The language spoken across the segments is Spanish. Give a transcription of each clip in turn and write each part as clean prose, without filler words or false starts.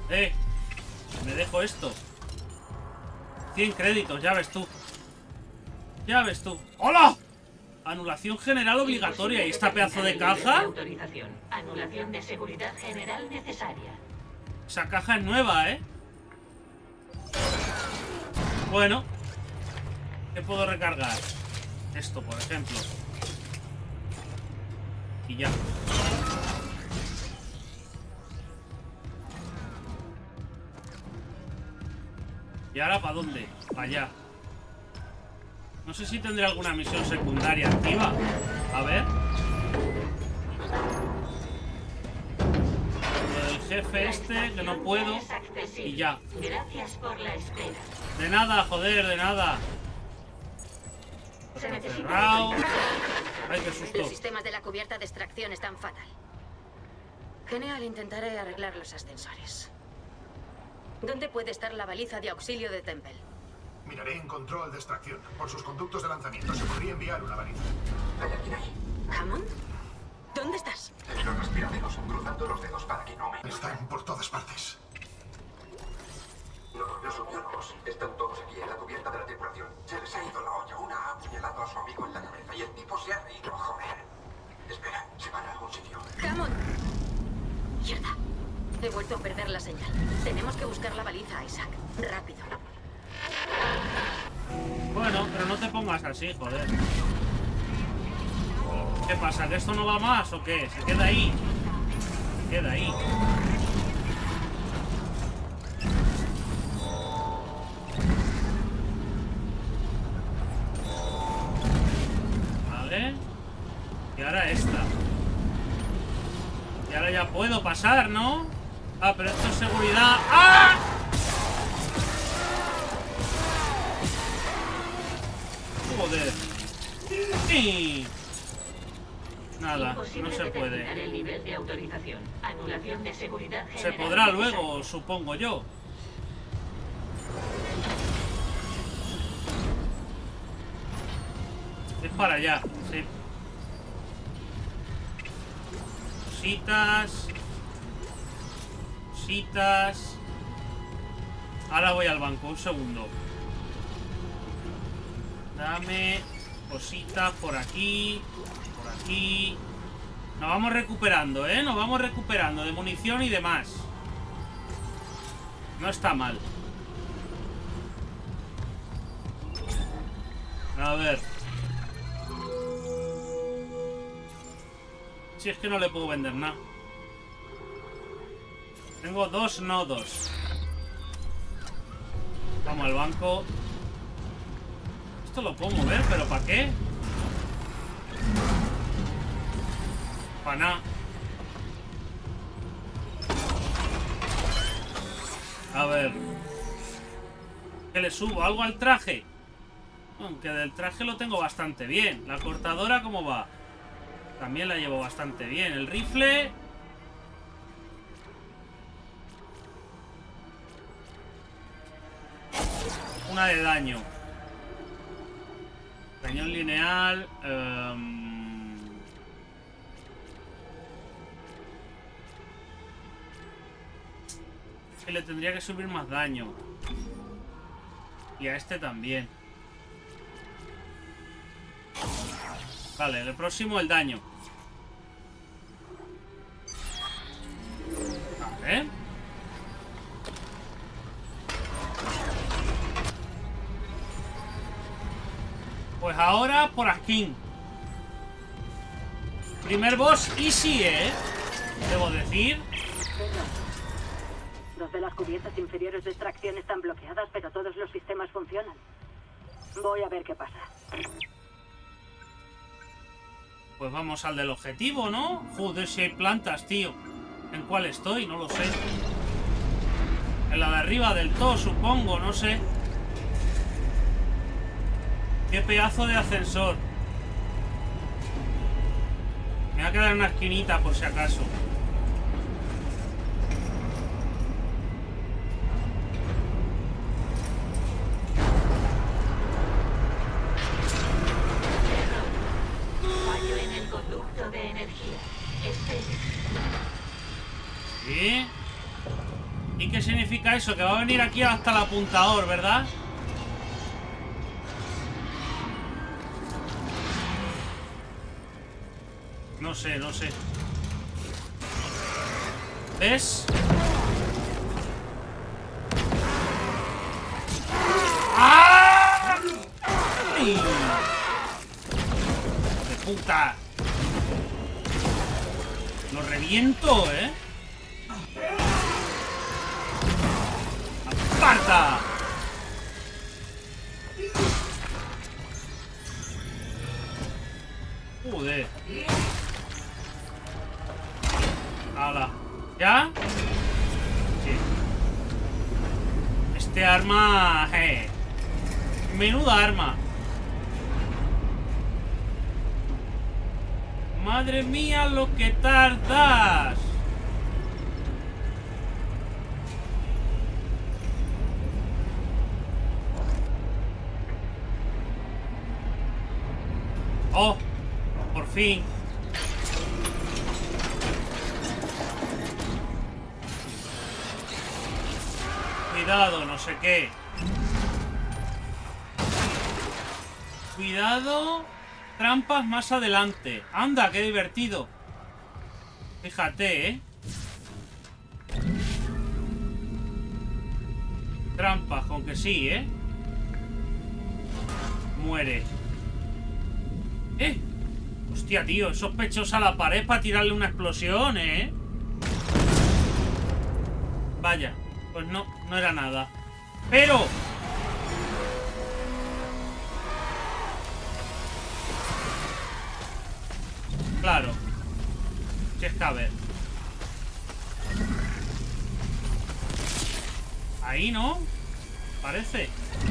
Me dejo esto. 100 créditos, ya ves tú. Ya ves tú. ¡Hola! Anulación general obligatoria. ¿Y esta pedazo de caja? Autorización. Anulación de seguridad general necesaria. Esa caja es nueva, ¿eh? Bueno. ¿Qué puedo recargar? Esto, por ejemplo. Y ya. ¿Y ahora para dónde? Para allá. No sé si tendré alguna misión secundaria activa. A ver. Lo del jefe este, que no puedo. Y ya. Gracias por la espera. De nada, joder, de nada. Se necesita. Cerrado. Ay, qué Los susto. sistemas de la cubierta de extracción están fatal. Genial, intentaré arreglar los ascensores. ¿Dónde puede estar la baliza de auxilio de Temple? Miraré en control de extracción. Por sus conductos de lanzamiento se podría enviar una baliza. ¿Hay alguien ahí? ¿Hammond? ¿Dónde estás? En los respiraderos, cruzando los dedos para que no me... Están por todas partes. Los subbiólogos están todos aquí en la cubierta de la tripulación. Se les ha ido la olla. Una ha apuñalado a su amigo en la cabeza y el tipo se ha reído. Joder. Espera, se van a algún sitio. ¡Hammond! Mierda. He vuelto a perder la señal. Tenemos que buscar la baliza, Isaac. Rápido. Bueno, pero no te pongas así, joder. ¿Qué pasa? ¿Que esto no va más o qué? ¿Se queda ahí? Se queda ahí. Vale. Y ahora esta. Y ahora ya puedo pasar, ¿no? Ah, pero esto es seguridad. ¡Ah! Joder. Sí. Nada, no Imposible se determinar puede. el nivel de autorización. Anulación de seguridad Se general podrá necesaria. luego, supongo yo. Es para allá, sí. Cositas. Cositas. Ahora voy al banco, un segundo. Dame cositas por aquí. Por aquí. Nos vamos recuperando, ¿eh? Nos vamos recuperando de munición y demás. No está mal. A ver. Si es que no le puedo vender nada. Tengo 2 nodos. Vamos al banco. Esto lo puedo mover, pero ¿para qué? Para nada. A ver. ¿Qué le subo? ¿Algo al traje? Aunque del traje lo tengo bastante bien. La cortadora, ¿cómo va? También la llevo bastante bien. El rifle... Una de daño. Cañón lineal. Que le tendría que subir más daño. Y a este también. Vale, el próximo el daño. Vale. Pues ahora por aquí. Primer boss easy, ¿eh? Debo decir. Dos de las cubiertas inferiores de extracción están bloqueadas, pero todos los sistemas funcionan. Voy a ver qué pasa. Pues vamos al del objetivo, ¿no? Joder, si hay plantas, tío. ¿En cuál estoy? No lo sé. En la de arriba del todo, supongo, no sé. Qué pedazo de ascensor. Me voy a quedar en una esquinita por si acaso. Fallo en el conducto de energía. Espere. ¿Sí? ¿Y qué significa eso? Que va a venir aquí hasta el apuntador, ¿verdad? No sé, no sé. ¿Ves? ¡Ah! ¡Ay! ¡De puta! Lo reviento, ¿eh? ¡Aparta! Joder. ¡Hala! ¿Ya? Sí. Este arma... Menuda arma. ¡Madre mía lo que tardas! ¡Oh! Por fin. Cuidado, no sé qué. Cuidado. Trampas más adelante. Anda, qué divertido. Fíjate, ¿eh? Trampas, con que sí, ¿eh? Muere. Hostia, tío, esos pechos a la pared para tirarle una explosión, ¿eh? Vaya, pues no era nada. ¡Pero! Claro. Si es que a ver. Ahí, ¿no? Parece.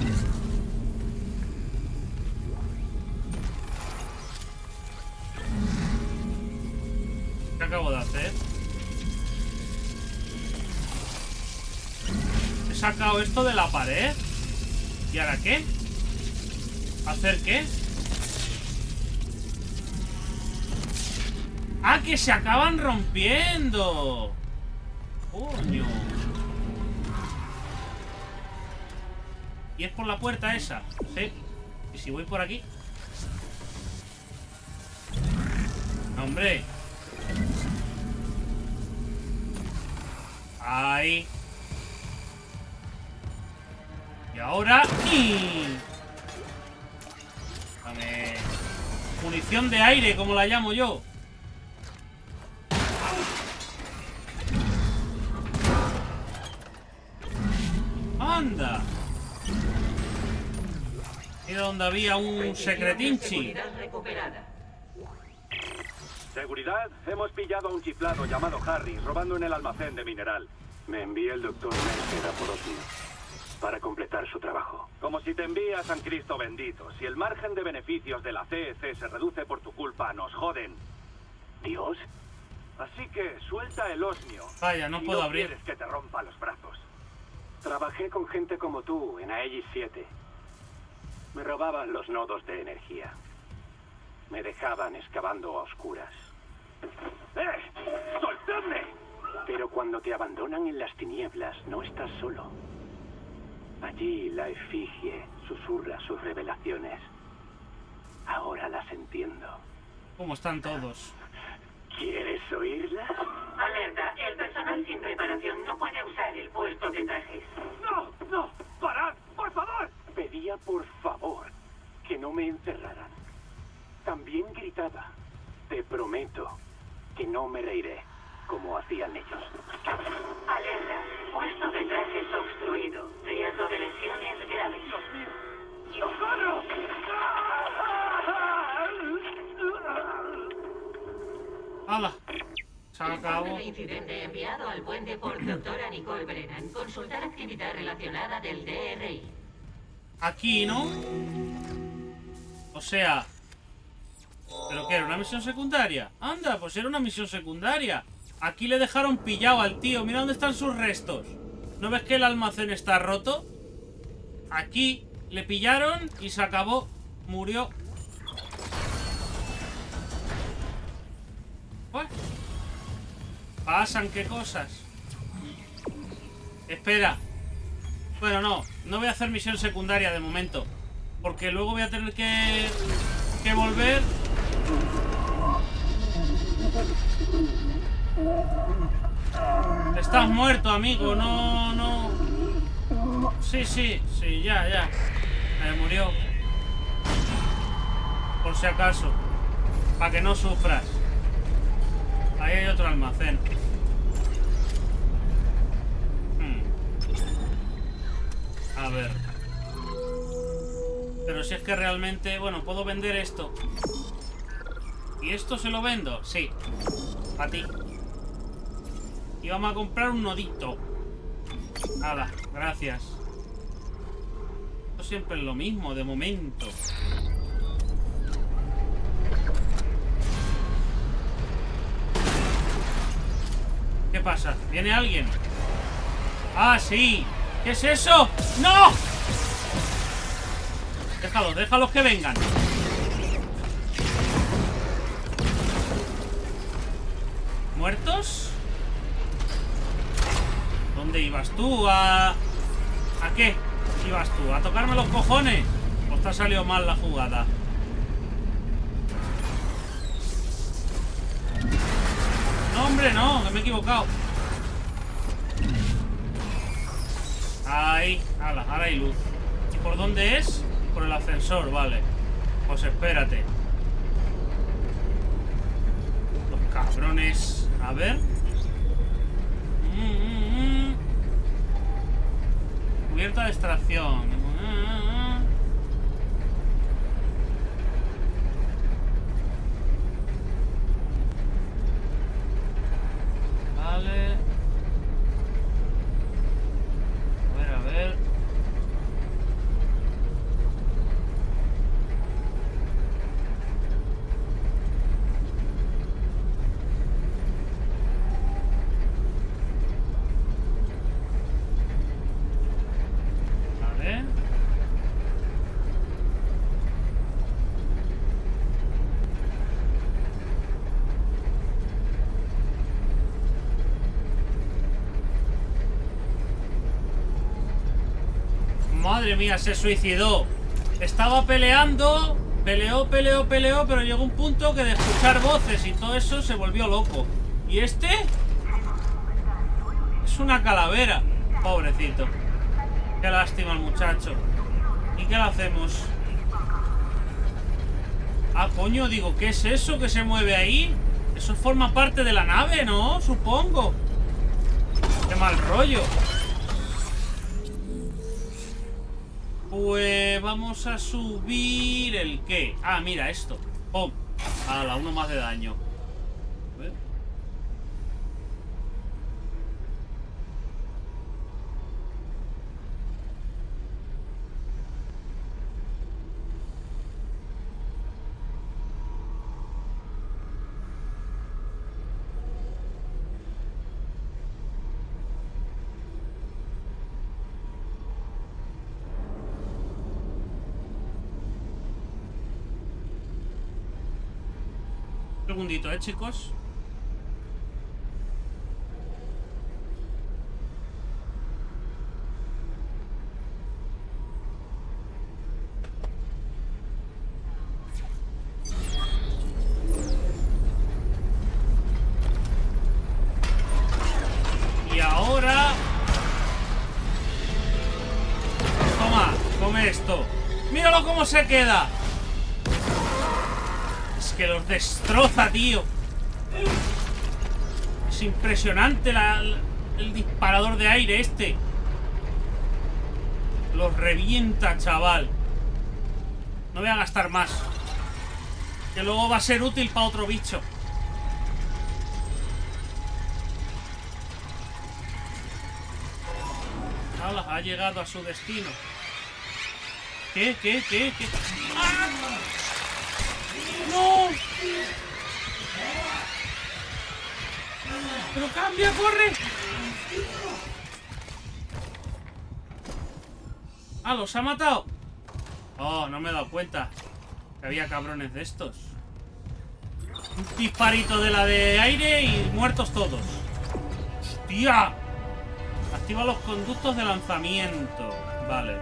¿Qué acabo de hacer? He sacado esto de la pared. ¿Y ahora qué? ¿Hacer qué? ¡Ah, que se acaban rompiendo! ¡Coño! ¿Y es por la puerta esa? Sí. ¿Y si voy por aquí? ¡Hombre! Ahí. Y ahora... Dame... Munición de aire, como la llamo yo. ¡Anda! Mira donde había un secretinchi. Seguridad, hemos pillado a un chiflado llamado Harry robando en el almacén de mineral. Me envía el doctor Mercer a por Osmio para completar su trabajo. Como si te envía a San Cristo bendito. Si el margen de beneficios de la CEC se reduce por tu culpa, nos joden. ¿Dios? Así que suelta el Osmio. Vaya, no puedo abrir. Quieres que te rompa los brazos. Trabajé con gente como tú en Aegis 7. Me robaban los nodos de energía. Me dejaban excavando a oscuras. ¡Soltadme! Pero cuando te abandonan en las tinieblas, no estás solo. Allí la efigie susurra sus revelaciones. Ahora las entiendo. ¿Cómo están todos? ¿Quieres oírlas? Alerta, el personal sin preparación no puede usar el puesto de trajes. ¡No! ¡Parad! ¡Por favor! Pedía por favor que no me encerraran. También gritaba, te prometo que no me reiré, como hacían ellos. Alerta, puesto de trajes obstruido. Riesgo de lesiones graves. ¡Socorro! ¡Hala! Se acabó. Informe de incidente enviado al puente por doctora Nicole Brennan. Consultar actividad relacionada del DRI. Aquí, ¿no? O sea... ¿Pero qué? ¿Era una misión secundaria? Anda, pues era una misión secundaria. Aquí le dejaron pillado al tío. Mira dónde están sus restos. ¿No ves que el almacén está roto? Aquí le pillaron y se acabó. Murió. Pues, pasan qué cosas. Espera. Bueno, no voy a hacer misión secundaria de momento. Porque luego voy a tener que volver. Estás muerto, amigo. No. Sí, ya. Murió. Por si acaso. Para que no sufras. Ahí hay otro almacén. A ver. Pero si es que realmente... Bueno, puedo vender esto. ¿Y esto se lo vendo? Sí. A ti. Y vamos a comprar un nodito. Nada, gracias. Esto siempre es lo mismo, de momento. ¿Qué pasa? ¿Viene alguien? ¡Ah, sí! ¿Qué es eso? ¡No! Déjalos que vengan. ¿Muertos? ¿Dónde ibas tú? ¿A qué ibas tú? ¿A tocarme los cojones? ¿O te ha salido mal la jugada? No, hombre, no, que me he equivocado. Ahí, ahora hay luz. ¿Y por dónde es? Por el ascensor, vale. Pues espérate. Los cabrones. A ver. Cubierta de extracción. Vale. A ver. Vale. Madre mía, se suicidó. Estaba peleando. Peleó, pero llegó un punto que de escuchar voces y todo eso se volvió loco. ¿Y este? Es una calavera. Pobrecito. Qué lástima el muchacho. ¿Y qué le hacemos? Ah, coño, digo, ¿qué es eso que se mueve ahí? Eso forma parte de la nave, ¿no? Supongo. Qué mal rollo. Pues vamos a subir el qué. Ah, mira esto. ¡Pum! ¡Hala! Uno más de daño. A ver. Un segundito, chicos. Y ahora... Toma, come esto. ¡Míralo cómo se queda! Que los destroza, tío. Es impresionante el disparador de aire este. Los revienta, chaval. No voy a gastar más, que luego va a ser útil para otro bicho. ¡Hala! Ha llegado a su destino. ¿Qué? ¡Ah! ¡No! ¡Pero cambia, corre! ¡Ah, los ha matado! Oh, no me he dado cuenta que había cabrones de estos. Un disparito de la de aire y muertos todos. ¡Hostia! Activa los conductos de lanzamiento. Vale.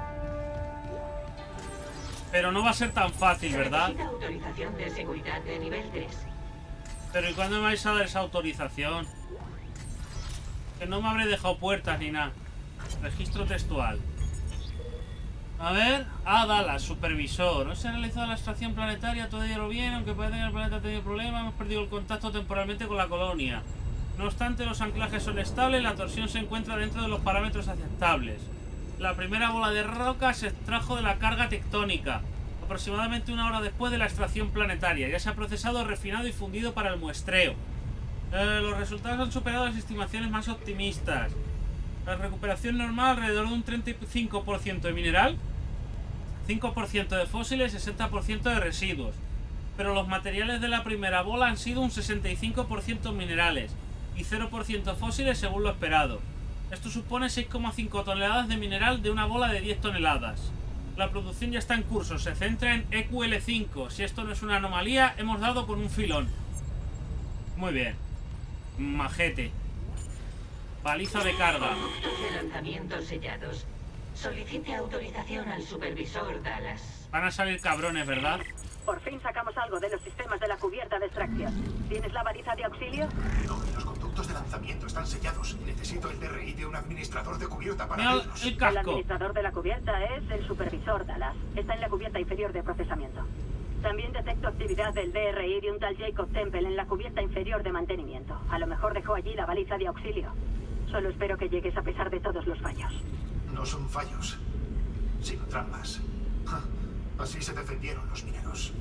Pero no va a ser tan fácil, ¿verdad? Necesita autorización de seguridad de nivel 3. Pero ¿y cuándo me vais a dar esa autorización? Que no me habré dejado puertas ni nada. Registro textual. A ver. Dallas, supervisor. No se ha realizado la extracción planetaria, todo ello lo bien, aunque parece que el planeta ha tenido problemas, hemos perdido el contacto temporalmente con la colonia. No obstante, los anclajes son estables y la torsión se encuentra dentro de los parámetros aceptables. La primera bola de roca se extrajo de la carga tectónica, aproximadamente 1 hora después de la extracción planetaria. Ya se ha procesado, refinado y fundido para el muestreo. Los resultados han superado las estimaciones más optimistas. La recuperación normal alrededor de un 35% de mineral, 5% de fósiles, 60% de residuos. Pero los materiales de la primera bola han sido un 65% minerales y 0% fósiles según lo esperado. Esto supone 6,5 toneladas de mineral de una bola de 10 toneladas. La producción ya está en curso, se centra en EQL5. Si esto no es una anomalía, hemos dado con un filón. Muy bien. Majete. Baliza de carga. Conductos de lanzamiento sellados. Solicite autorización al supervisor Dallas. Van a salir cabrones, ¿verdad? Por fin sacamos algo de los sistemas de la cubierta de extracción. ¿Tienes la baliza de auxilio? No, los conductos de lanzamiento están sellados. Necesito el DRI de un administrador de cubierta para Mira abrirlos. el El casco. administrador de la cubierta es el supervisor Dallas. Está en la cubierta inferior de procesamiento. También detecto actividad del DRI de un tal Jacob Temple en la cubierta inferior de mantenimiento. A lo mejor dejó allí la baliza de auxilio. Solo espero que llegues a pesar de todos los fallos. No son fallos, sino trampas. Ja, así se defendieron los mineros.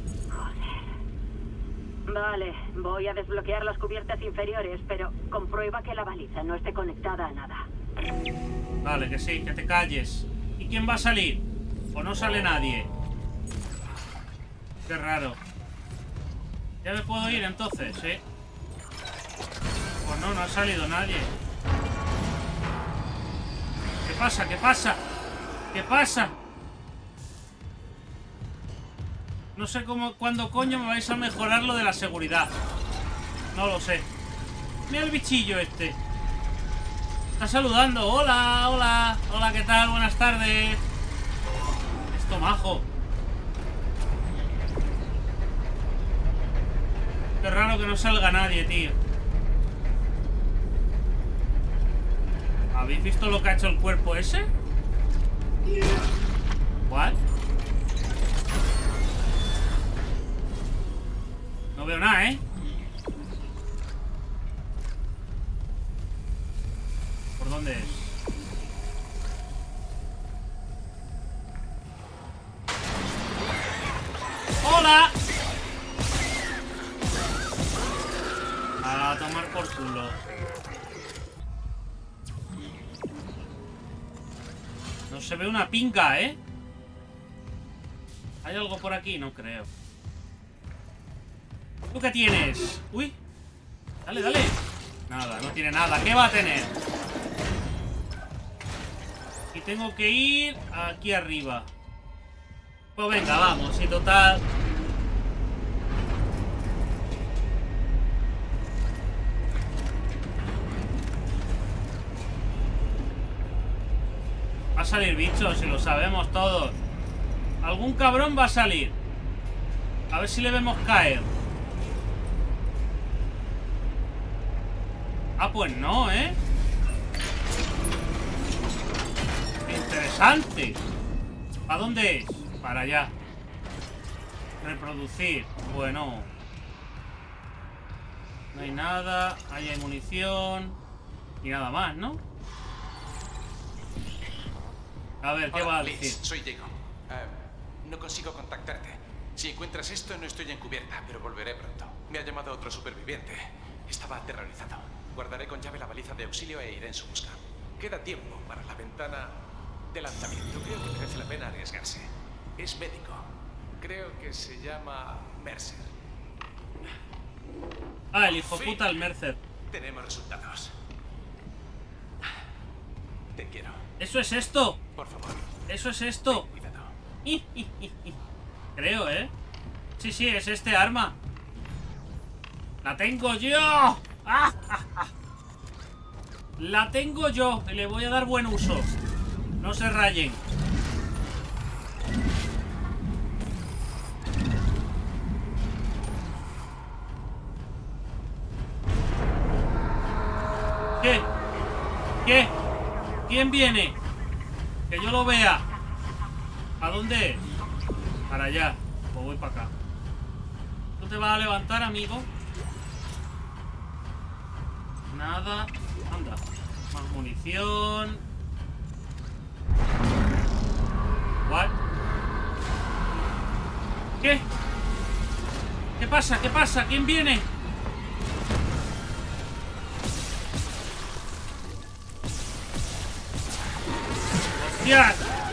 Vale, voy a desbloquear las cubiertas inferiores, pero comprueba que la baliza no esté conectada a nada. Vale, que sí, que te calles. ¿Y quién va a salir? ¿O no sale nadie? Qué raro. ¿Ya me puedo ir entonces? ¿Sí? Pues no, no ha salido nadie. ¿Qué pasa? ¿Qué pasa? ¿Qué pasa? No sé cuándo coño me vais a mejorar lo de la seguridad. No lo sé. Mira el bichillo este. Está saludando. Hola, hola. Hola, ¿qué tal? Buenas tardes. Esto majo. Qué raro que no salga nadie, tío. ¿Habéis visto lo que ha hecho el cuerpo ese? ¿What? No veo nada, ¿eh? ¿Por dónde es? ¡Hola! A tomar por culo. No se ve una pinga, ¿eh? ¿Hay algo por aquí? No creo. ¿Tú qué tienes? Uy. Dale, dale. Nada, no tiene nada. ¿Qué va a tener? Y tengo que ir aquí arriba. Pues venga, vamos. Y total... Va a salir bichos, si lo sabemos todos. Algún cabrón va a salir. A ver si le vemos caer. Ah, pues no, ¿eh? Interesante. ¿Para dónde es? Para allá. Reproducir. Bueno. No hay nada. Ahí hay munición. Y nada más, ¿no? A ver, ¿qué Hola, va a Liz, decir? soy Diego. No consigo contactarte. Si encuentras esto, no estoy en cubierta, pero volveré pronto. Me ha llamado otro superviviente. Estaba aterrorizado. Guardaré con llave la baliza de auxilio e iré en su busca. Queda tiempo para la ventana de lanzamiento. Creo que merece la pena arriesgarse. Es médico. Creo que se llama Mercer. Ah, el hijo puta, el Mercer. Tenemos resultados. Te quiero. ¿Eso es esto? Por favor, ¿Eso es esto? cuidado. Creo, ¿eh? Sí, sí, es este arma. ¡La tengo yo! ¡Ah! La tengo yo y le voy a dar buen uso. No se rayen. ¿Qué? ¿Qué? ¿Quién viene? Que yo lo vea. ¿A dónde? Para allá. Pues voy para acá. ¿Tú te vas a levantar, amigo? Nada. Anda. Más munición. ¿What? ¿Qué? ¿Qué pasa? ¿Qué pasa? ¿Quién viene? ¡Hostias!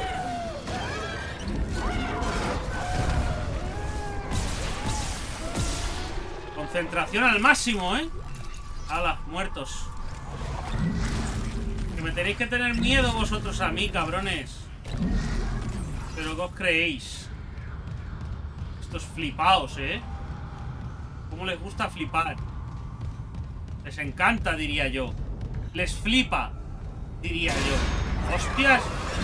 Concentración al máximo, ¿eh? ¡Hala! Muertos. Que me tenéis que tener miedo vosotros a mí, cabrones. Pero ¿qué os creéis? Estos flipaos, ¿eh? ¿Cómo les gusta flipar? Les encanta, diría yo. Les flipa, diría yo. ¡Hostias!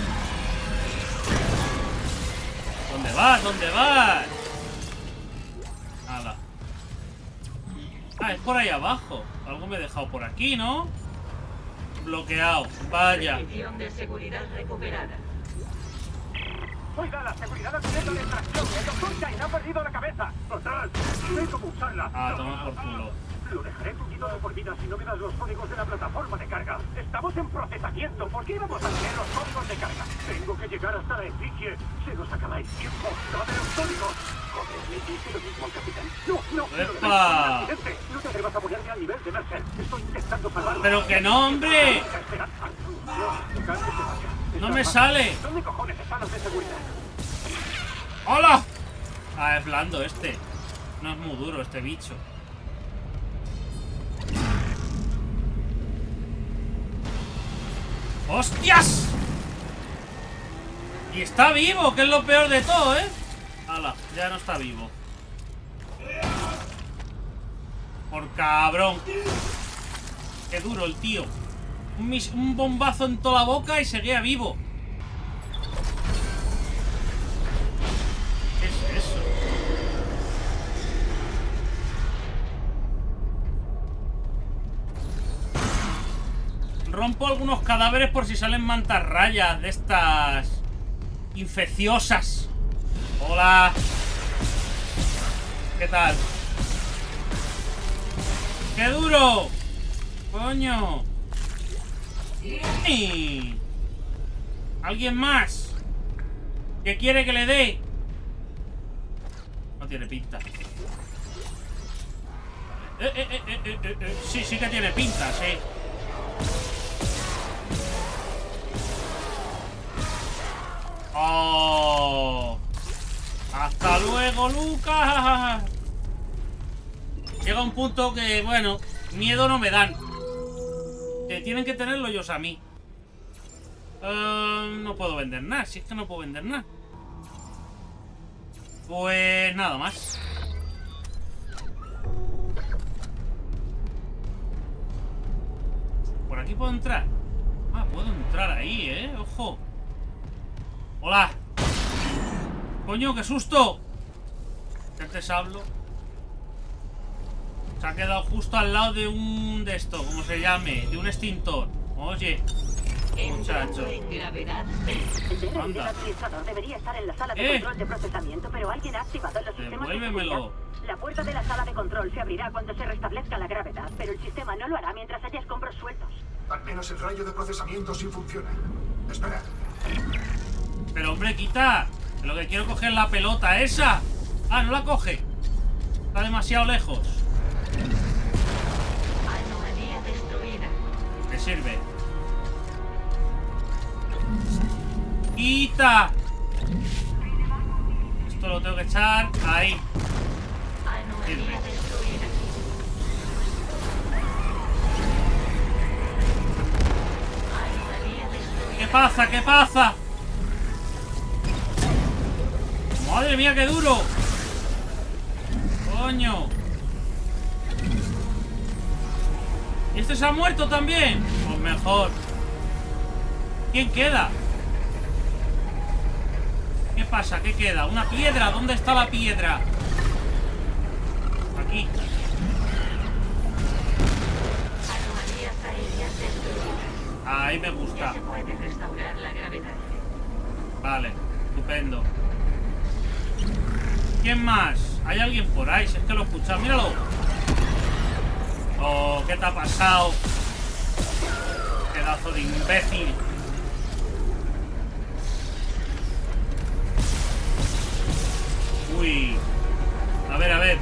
¿Dónde vas? ¿Dónde vas? Nada. Ah, es por ahí abajo. Algo me he dejado por aquí, ¿no? Bloqueado. Vaya. Posición de seguridad recuperada. Oiga, la seguridad haciendo la extracción. El doctor Kane ha perdido la cabeza. ¡Atrás! Sé cómo usarla. Ah, toma por culo. Lo dejaré fundido de por vida si no me das los códigos de la plataforma de carga. Estamos en procesamiento. ¿Por qué íbamos a tener los códigos de carga? Tengo que llegar hasta la efigie. Se nos acaba el tiempo. ¡Dame los códigos! Joder, ¿le dice lo mismo al capitán? ¡No! ¡Epa! No te atrevas a ponerme al nivel de Mercer. Estoy intentando salvarlo. ¡Pero que no, hombre! Espera. ¡No me sale! ¿Dónde cojones están los de seguridad? ¡Hola! Ah, es blando este. No es muy duro este bicho. ¡Hostias! Y está vivo, que es lo peor de todo, ¿eh? ¡Hala! Ya no está vivo. Por cabrón. Qué duro el tío. Un bombazo en toda la boca y seguía vivo. ¿Qué es eso? Rompo algunos cadáveres por si salen mantarrayas de estas infecciosas. Hola. ¿Qué tal? ¡Qué duro! ¡Coño! ¡Sí! ¿Alguien más? ¿Qué quiere que le dé? No tiene pinta. Sí, sí que tiene pinta, sí. ¡Oh! ¡Hasta luego, Lucas! Llega un punto que, bueno, miedo no me dan. Que tienen que tenerlo ellos a mí. No puedo vender nada. Si es que no puedo vender nada. Pues nada más. ¿Por aquí puedo entrar? Ah, puedo entrar ahí, ¿eh? ¡Ojo! ¡Hola! ¡Coño, qué susto! ¿Qué te hablo? Se ha quedado justo al lado de un... de esto, como se llame, de un extintor. Oye, muchacho. En gravedad. El DRI del administrador debería estar en la sala de control de procesamiento, pero alguien ha activado los sistemas de Devuélvemelo. seguridad. La puerta de la sala de control se abrirá cuando se restablezca la gravedad, pero el sistema no lo hará mientras haya escombros sueltos. Al menos el rayo de procesamiento sí funciona. Espera. Pero hombre, quita. Lo que quiero coger la pelota esa. Ah, no la coge. Está demasiado lejos. Anomalía destruida. Me sirve. ¡Quita! Esto lo tengo que echar ahí. Anomalía destruida. Anomalía destruida. ¿Qué pasa? ¿Qué pasa? ¡Madre mía, qué duro! ¡Coño! ¿Y este se ha muerto también? Pues mejor. ¿Quién queda? ¿Qué pasa? ¿Qué queda? ¿Una piedra? ¿Dónde está la piedra? Aquí. Anomalías aéreas destruidas. Ahí me Ya gusta. se puede restaurar la gravedad. Vale, estupendo. ¿Quién más? Hay alguien por ahí, si es que lo he escuchado. ¡Míralo! Oh, ¿qué te ha pasado? Pedazo de imbécil. Uy. A ver, a ver.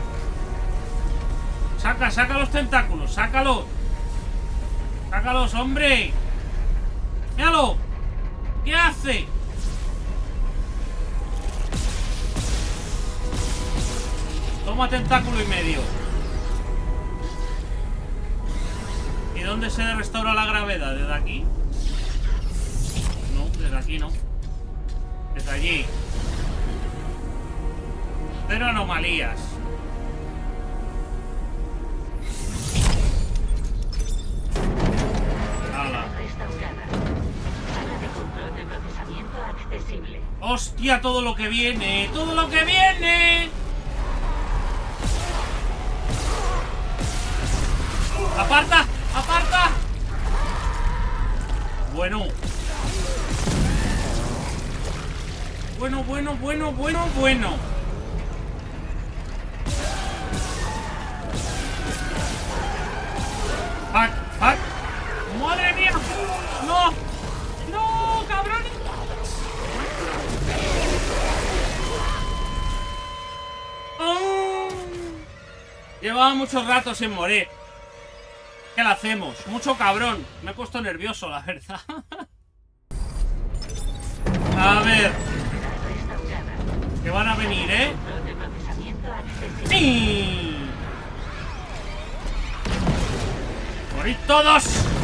Saca los tentáculos, sácalos. Sácalos, hombre. ¡Míralo! ¿Qué hace? Toma tentáculo y medio. ¿Y dónde se restaura la gravedad? ¿Desde aquí? No, desde aquí no. Desde allí. Cero anomalías. ¡Hala! Restaurada. Sala de control de procesamiento accesible. ¡Hostia! Todo lo que viene. ¡Todo lo que viene! ¡Aparta! ¡Aparta! Bueno. Bueno. ¡Fuck! ¡Madre mía! ¡No! ¡No, cabrón! ¡Oh! Llevaba mucho rato sin morir. ¿Qué le hacemos? Mucho cabrón. Me he puesto nervioso, la verdad. A ver. Que van a venir, ¿eh? Control de procesamiento accesible. ¡Sí! ¡Morid todos!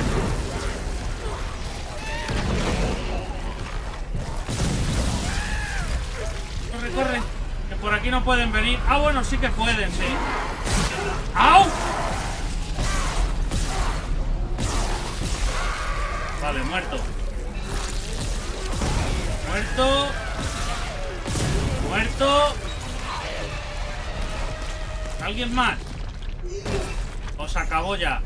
Corre. Que por aquí no pueden venir. Ah, bueno, sí que pueden, sí. ¡Au! Vale, muerto. ¿Alguien más? Os acabó ya.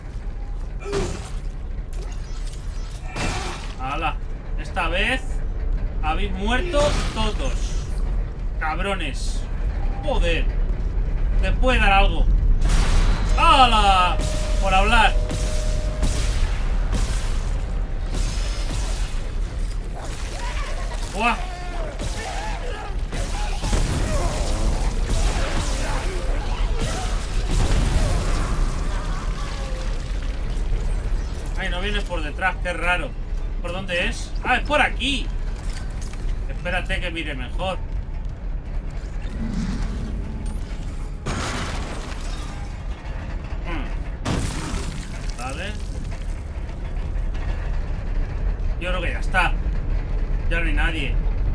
¡Hala! Esta vez habéis muerto todos. Cabrones. Joder. ¿Me puede dar algo? ¡Hala! Por hablar. ¡Buah! Ay, no vienes por detrás, qué raro. ¿Por dónde es? ¡Ah, es por aquí! Espérate que mire mejor. Vale. Yo creo que ya está. Ya no hay nadie.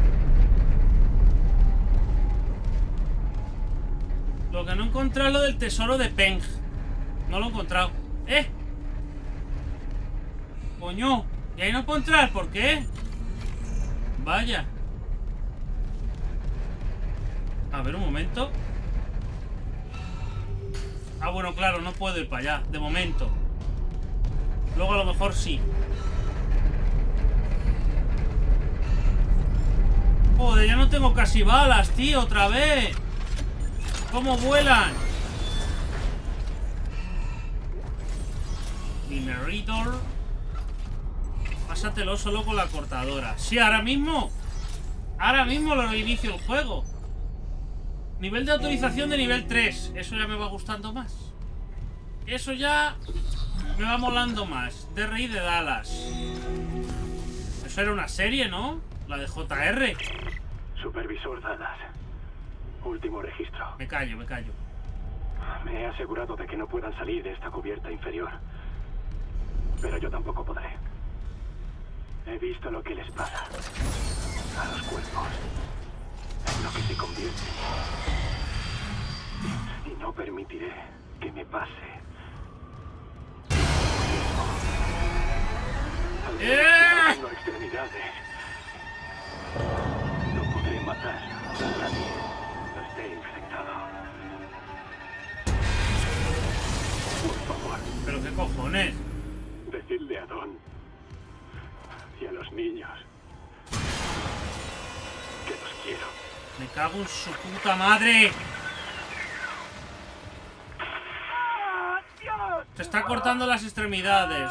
Lo que no he encontrado es lo del tesoro de Peng. No lo he encontrado. ¡Eh! Coño. Y ahí no puedo entrar. ¿Por qué? Vaya. A ver, un momento. Ah, bueno, claro, no puedo ir para allá. De momento. Luego a lo mejor sí. Joder, ya no tengo casi balas, tío, otra vez. ¿Cómo vuelan? Dineritor. Pásatelo solo con la cortadora. Sí, ahora mismo lo reinicio el juego. Nivel de autorización de nivel 3. Eso ya me va gustando más. Eso ya me va molando más. DRI de Dallas. Eso era una serie, ¿no? La de JR. Supervisor Dallas. Último registro. Me callo. Me he asegurado de que no puedan salir de esta cubierta inferior. Pero yo tampoco podré. He visto lo que les pasa a los cuerpos, en lo que se convierte. Y no permitiré que me pase. sé. No podré matar a nadie que esté infectado. Por favor. ¿Pero qué cojones? Decidle a Don y a los niños que los quiero. Me cago en su puta madre. Se está cortando las extremidades.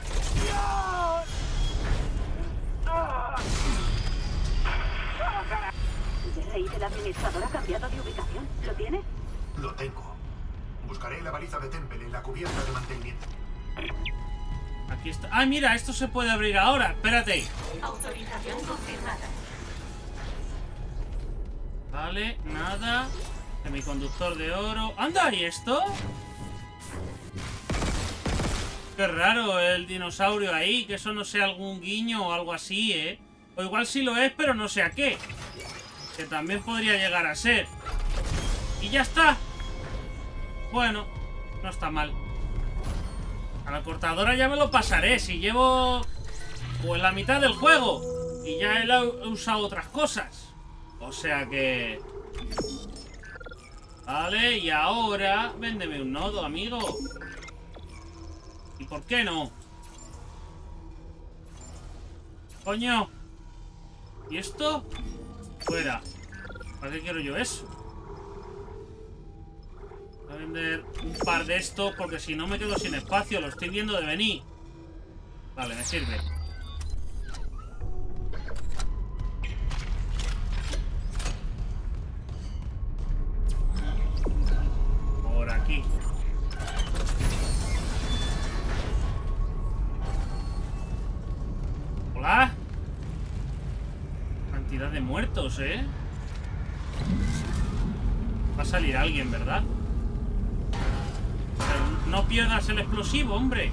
DRI del administrador ha cambiado de ubicación. ¿Lo tienes? Lo tengo. Buscaré la baliza de Temple en la cubierta de mantenimiento. Aquí está. ¡Ah, mira! Esto se puede abrir ahora. Espérate. Autorización confirmada. Vale, nada. Semiconductor de oro. ¡Anda! ¿Y esto? Qué raro el dinosaurio ahí. Que eso no sea algún guiño o algo así, ¿eh? O igual sí lo es, pero no sé a qué. Que también podría llegar a ser. Y ya está. Bueno, no está mal. A la cortadora ya me lo pasaré. Si llevo pues la mitad del juego y ya he usado otras cosas. O sea que... Vale, y ahora véndeme un nodo, amigo. ¿Y por qué no? Coño. ¿Y esto? Fuera. ¿Para qué quiero yo eso? Voy a vender un par de estos porque si no me quedo sin espacio. Lo estoy viendo de venir. Vale, me sirve. Por aquí. Hola. Cantidad de muertos, ¿eh? Va a salir alguien, ¿verdad? Pero no pierdas el explosivo, hombre.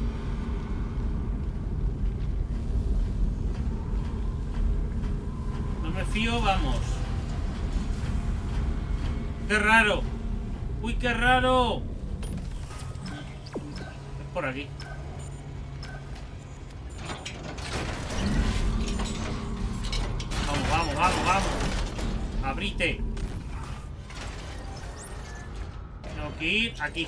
No me fío, vamos. ¡Qué raro! ¡Uy, qué raro! Es por aquí. Vamos, vamos, vamos, vamos. Abrite. Tengo que ir aquí.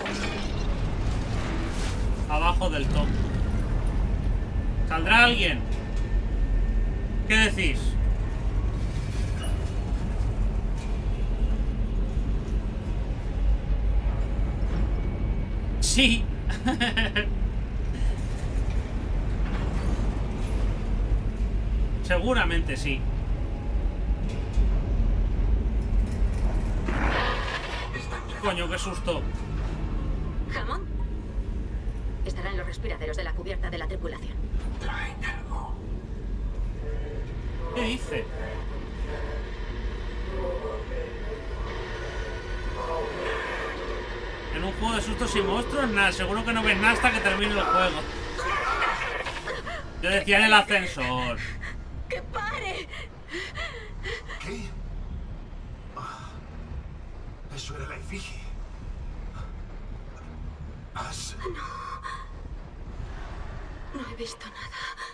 Abajo del top. ¿Saldrá alguien? ¿Qué decís? Sí. Seguramente sí. Coño, qué susto. ¿Hammond? Estará en los respiraderos de la cubierta de la tripulación. Trae algo. ¿Qué dice? En un juego de sustos y monstruos, nada. Seguro que no ves nada hasta que termine el juego. Yo decía en el ascensor. ¡Que pare! ¿Qué? Ah, eso era la efigie. No he visto nada.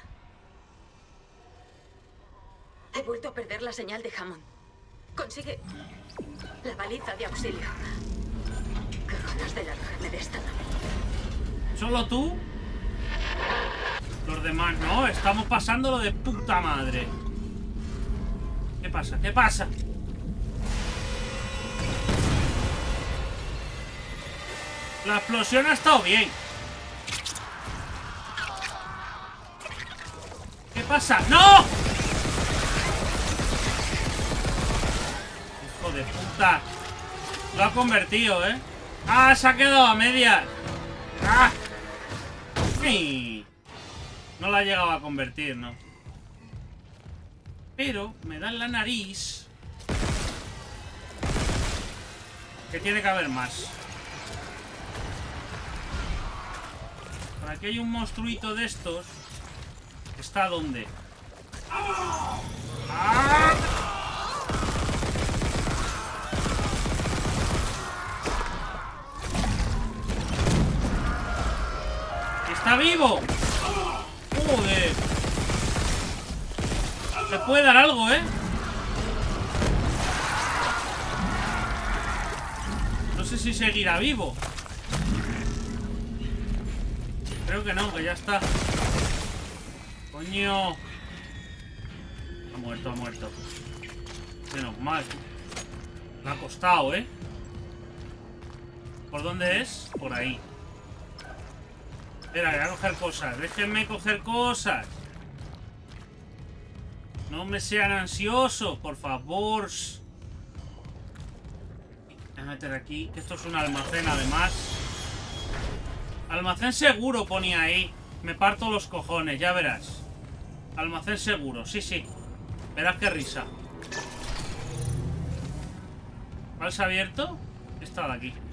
He vuelto a perder la señal de Hammond. Consigue la baliza de auxilio. Qué ganas de largarme de esta nave. ¿Solo tú? Los demás no, estamos pasándolo de puta madre. ¿Qué pasa? ¿Qué pasa? La explosión ha estado bien. ¿Qué pasa? ¡No! Hijo de puta. Lo ha convertido, ¿eh? ¡Ah! Se ha quedado a medias. ¡Ah! ¡Sí! No la ha llegado a convertir, ¿no? Pero me da en la nariz que tiene que haber más. Por aquí hay un monstruito de estos. ¿Está dónde? ¡Ah! ¡Está vivo! ¡Joder! Te puede dar algo, ¿eh? No sé si seguirá vivo. Creo que no, que ya está. Coño. Ha muerto, ha muerto. Menos mal. Me ha costado, ¿eh? ¿Por dónde es? Por ahí. Espera, voy a coger cosas. Déjenme coger cosas. No me sean ansiosos, por favor. Voy a meter aquí, que esto es un almacén además. Almacén seguro ponía ahí. Me parto los cojones, ya verás. Almacén seguro, sí, sí. Verás qué risa. ¿Balsa abierto? Esta de aquí.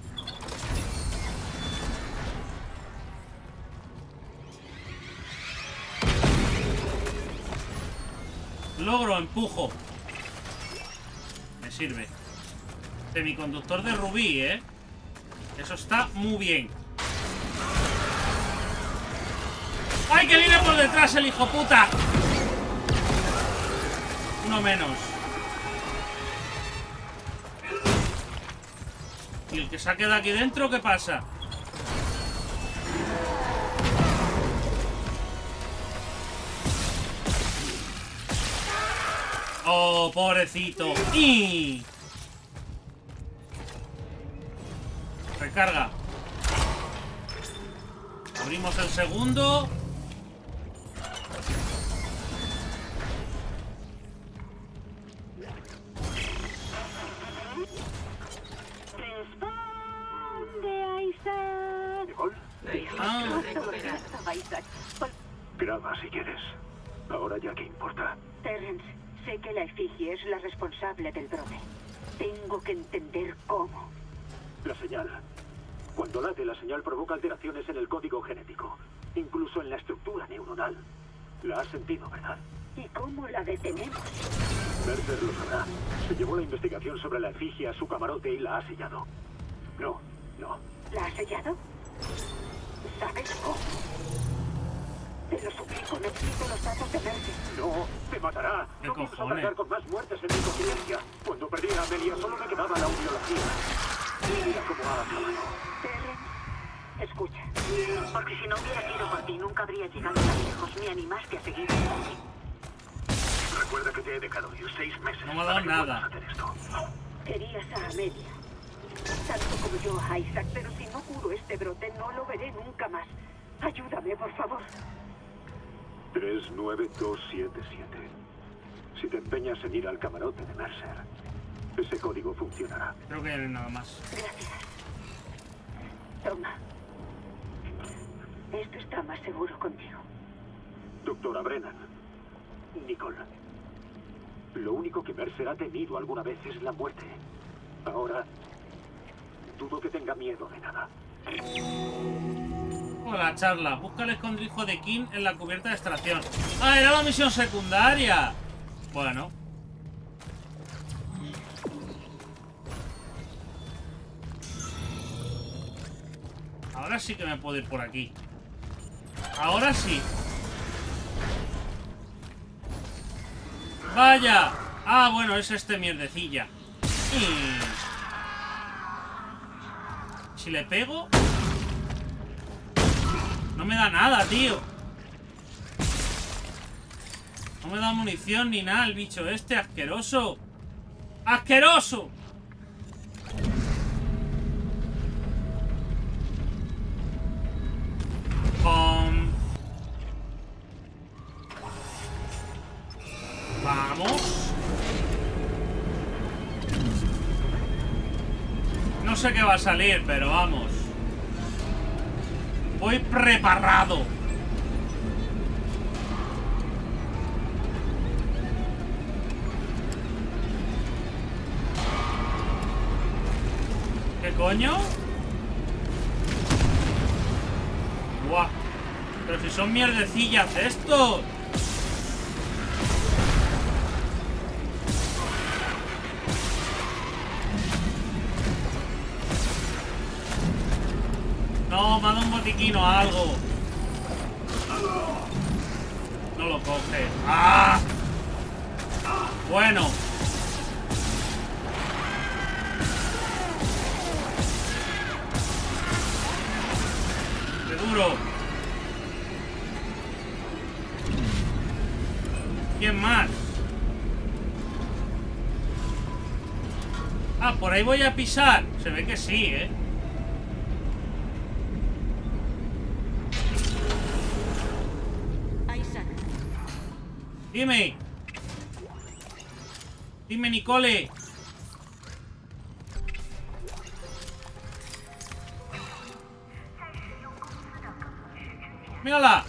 Logro, empujo. Me sirve. Semiconductor de rubí, ¿eh? Eso está muy bien. ¡Ay, que viene por detrás el hijo puta! Uno menos. ¿Y el que se ha quedado aquí dentro, qué pasa? Oh, pobrecito. ¡Y! Recarga. Abrimos el segundo. Responde, Isaac. ¿Nicole? Isaac. Graba si quieres. Ahora ya qué importa. Terrence, sé que la efigie es la responsable del brote. Tengo que entender cómo. La señal. Cuando late, la señal provoca alteraciones en el código genético, incluso en la estructura neuronal. La has sentido, ¿verdad? ¿Y cómo la detenemos? Mercer lo sabrá. Se llevó la investigación sobre la efigie a su camarote y la ha sellado. No. ¿La ha sellado? ¿Sabes cómo? Te lo suplico, necesito los datos de Mercer. No, te matará. ¿Qué No pienso cojones? cargar con más muertes en mi conciencia. Cuando perdí a Amelia solo me quedaba la audiología. Mira cómo ha acabado. Terrence, escucha. Porque si no hubiera sido por ti, nunca habría llegado tan lejos. Me animaste a seguir. Recuerda que te he dejado ir 6 meses. No me ha dado para que nada. puedas hacer esto. Querías a Amelia. Tanto como yo a Isaac, pero si no curo este brote, no lo veré nunca más. Ayúdame, por favor. 39277. Si te empeñas en ir al camarote de Mercer, ese código funcionará. Creo que ya no hay nada más. Gracias. Toma. Esto está más seguro contigo. Doctora Brennan, Nicole, lo único que Mercer ha temido alguna vez es la muerte. Ahora, dudo que tenga miedo de nada. La charla. Busca el escondrijo de King en la cubierta de extracción. ¡Ah, era la misión secundaria! Bueno. Ahora sí que me puedo ir por aquí. Ahora sí. ¡Vaya! Ah, bueno, es este mierdecilla. Si le pego... No me da nada, tío. No me da munición ni nada el bicho este, asqueroso. ¡Asqueroso! Vamos. No sé qué va a salir, pero vamos. Voy preparado. ¿Qué coño? Buah. Pero si son mierdecillas estos. No, me ha dado un botiquín o algo. No lo coge. ¡Ah! Bueno. ¡Qué duro! ¿Quién más? Ah, por ahí voy a pisar. Se ve que sí, ¿eh? Isaac, Dime. Dime, Nicole. ¡Mírala!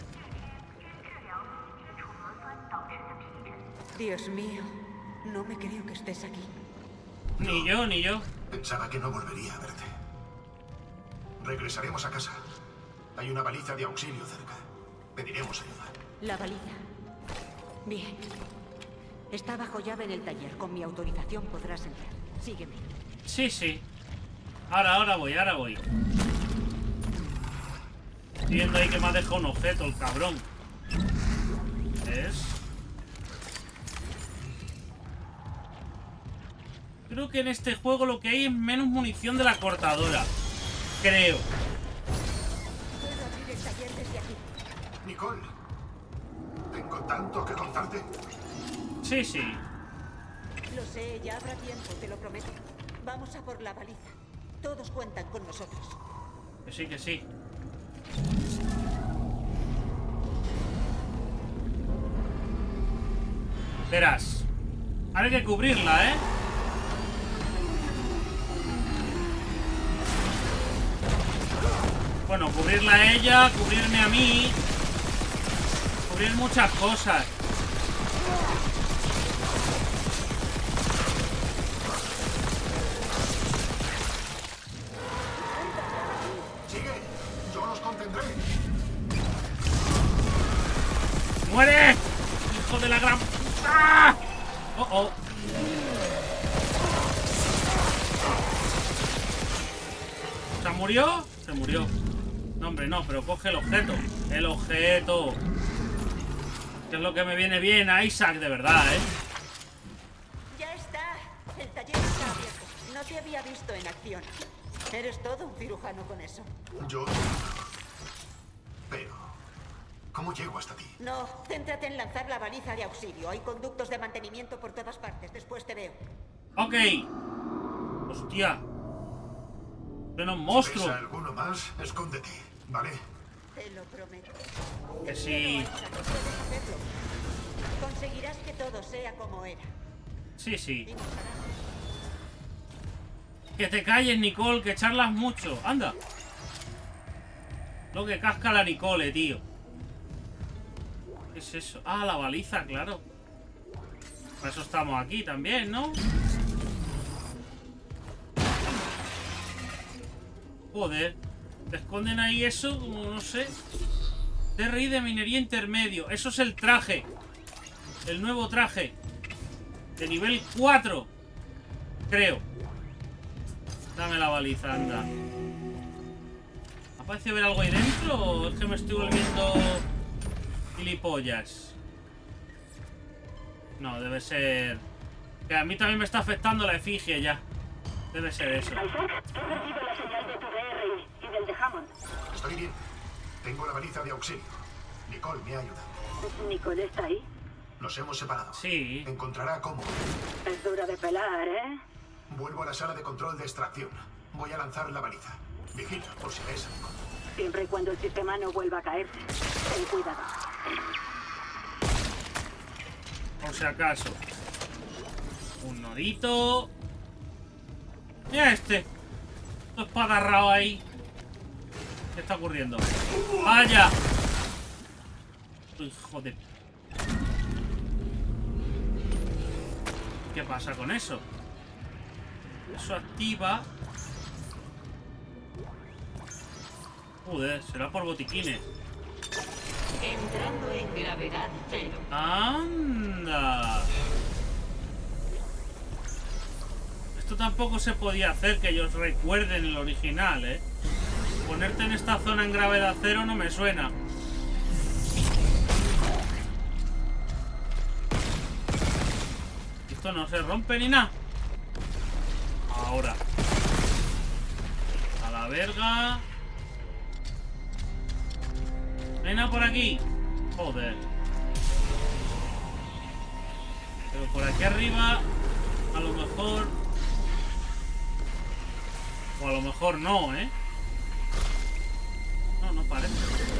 Dios mío, no me creo que estés aquí. Ni yo, ni yo. Pensaba que no volvería a verte. Regresaremos a casa. Hay una baliza de auxilio cerca. Pediremos ayuda. La baliza. Bien. Está bajo llave en el taller. Con mi autorización podrás entrar. Sígueme. Sí, sí. Ahora voy, ahora voy. Estoy viendo ahí que me ha dejado un objeto, el cabrón. ¿Ves? Creo que en este juego lo que hay es menos munición de la cortadora. Creo. Puedo abrir el taller desde aquí. Nicole, tengo tanto que contarte. Sí, sí. Lo sé, ya habrá tiempo, te lo prometo. Vamos a por la baliza. Todos cuentan con nosotros. Que sí, que sí. Verás. Ahora hay que cubrirla, ¿eh? Bueno, cubrirla a ella, cubrirme a mí. Cubrir muchas cosas. Sigue, yo los contendré. ¡Muere! ¡Hijo de la gran... ¡Ah! ¡Oh, oh! ¿Se murió? Se murió. No, hombre, no, pero coge el objeto. El objeto. Que es lo que me viene bien a Isaac, de verdad, ¿eh? Ya está. El taller está abierto. No te había visto en acción. Eres todo un cirujano con eso. Yo... Pero... ¿cómo llego hasta ti? No, céntrate en lanzar la baliza de auxilio. Hay conductos de mantenimiento por todas partes. Después te veo. Ok. Hostia. Suena un Si monstruo. ves a alguno más, escóndete, ¿vale? Te lo prometo. Que sí. Isaac, puedes hacerlo. Conseguirás que todo sea como era. Sí, sí. Y nos harás. Que te calles, Nicole, que charlas mucho. Anda. Lo que casca la Nicole, tío. ¿Qué es eso? Ah, la baliza, claro. Por eso estamos aquí también, ¿no? Joder. Te esconden ahí eso, como no sé. DRI de minería intermedio. Eso es el traje. El nuevo traje. De nivel 4. Creo. Dame la baliza, anda. ¿Ha parecido ver algo ahí dentro? ¿O es que me estoy volviendo gilipollas? No, debe ser... Que a mí también me está afectando la efigie ya. Debe ser eso. Isaac, he perdido la señal de tu DRI y del de Hammond. Estoy bien. Tengo la baliza de auxilio. Nicole me ha ayudado. ¿Nicole está ahí? Nos hemos separado. Sí. Encontrará cómo. Es dura de pelar, ¿eh? Vuelvo a la sala de control de extracción. Voy a lanzar la baliza. Vigila por si ves a Nicole. Siempre y cuando el sistema no vuelva a caerse. Ten cuidado. Por si acaso. Un nodito. Mira este. Todo espadarrado ahí. ¿Qué está ocurriendo? ¡Vaya! Hijo de... ¿Qué pasa con eso? Eso activa... Joder, será por botiquines. Entrando en gravedad cero. ¡Anda! Esto tampoco se podía hacer, que ellos recuerden el original, ¿eh? Ponerte en esta zona en gravedad cero no me suena. esto no se rompe ni nada. Ahora. A la verga. ¿No hay nada por aquí? Joder. Pero por aquí arriba, a lo mejor... O a lo mejor no, ¿eh? No, no parece.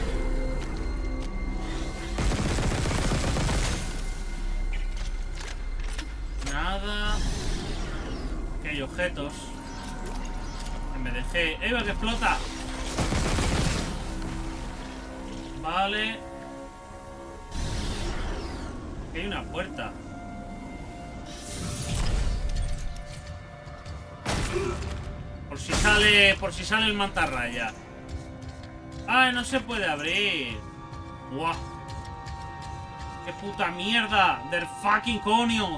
Nada. Que hay objetos. Que me dejé. ¡Eh, que explota! Vale. Que hay una puerta. Por si sale el mantarraya. ¡Ay, no se puede abrir! ¡Guau! ¡Qué puta mierda! ¡Der fucking conios!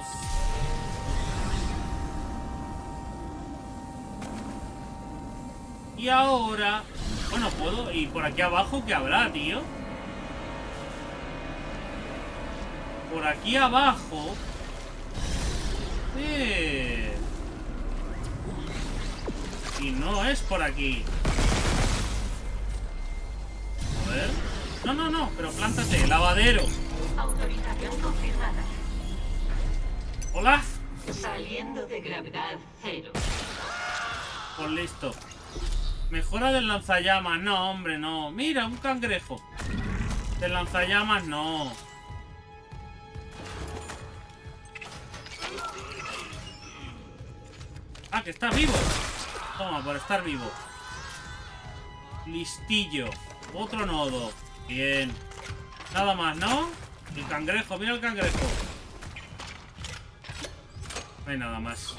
Y ahora... Bueno, puedo... ¿Y por aquí abajo qué habrá, tío? Por aquí abajo... Y no es por aquí. A ver... No, no, no, pero plántate, lavadero. Autorización confirmada. Hola. Saliendo de gravedad cero. Pues listo. Mejora del lanzallamas. No, hombre, no. Mira, un cangrejo. Del lanzallamas, no. Ah, que está vivo. Toma, por estar vivo. Listillo. Otro nodo. Bien. Nada más, ¿no? El cangrejo, mira el cangrejo. No hay nada más.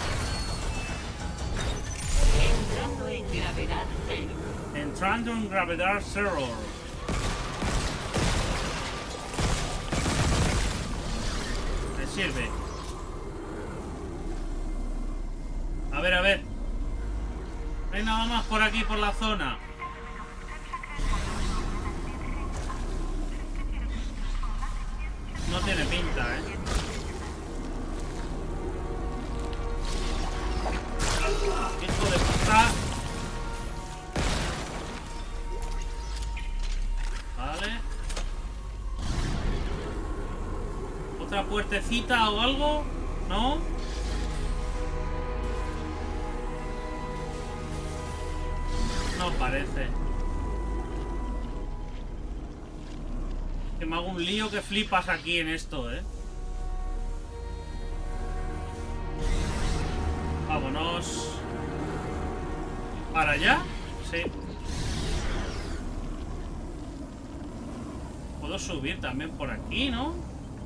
Entrando en gravedad cero. Entrando en gravedad cero. Me sirve. A ver, a ver. No hay nada más por aquí, por la zona. No tiene pinta, ¿eh? Hijo de puta. Vale. ¿Otra puertecita o algo? ¿No? No parece. Que me hago un lío que flipas aquí en esto, ¿eh? Vámonos. ¿Para allá? Sí. Puedo subir también por aquí, ¿no?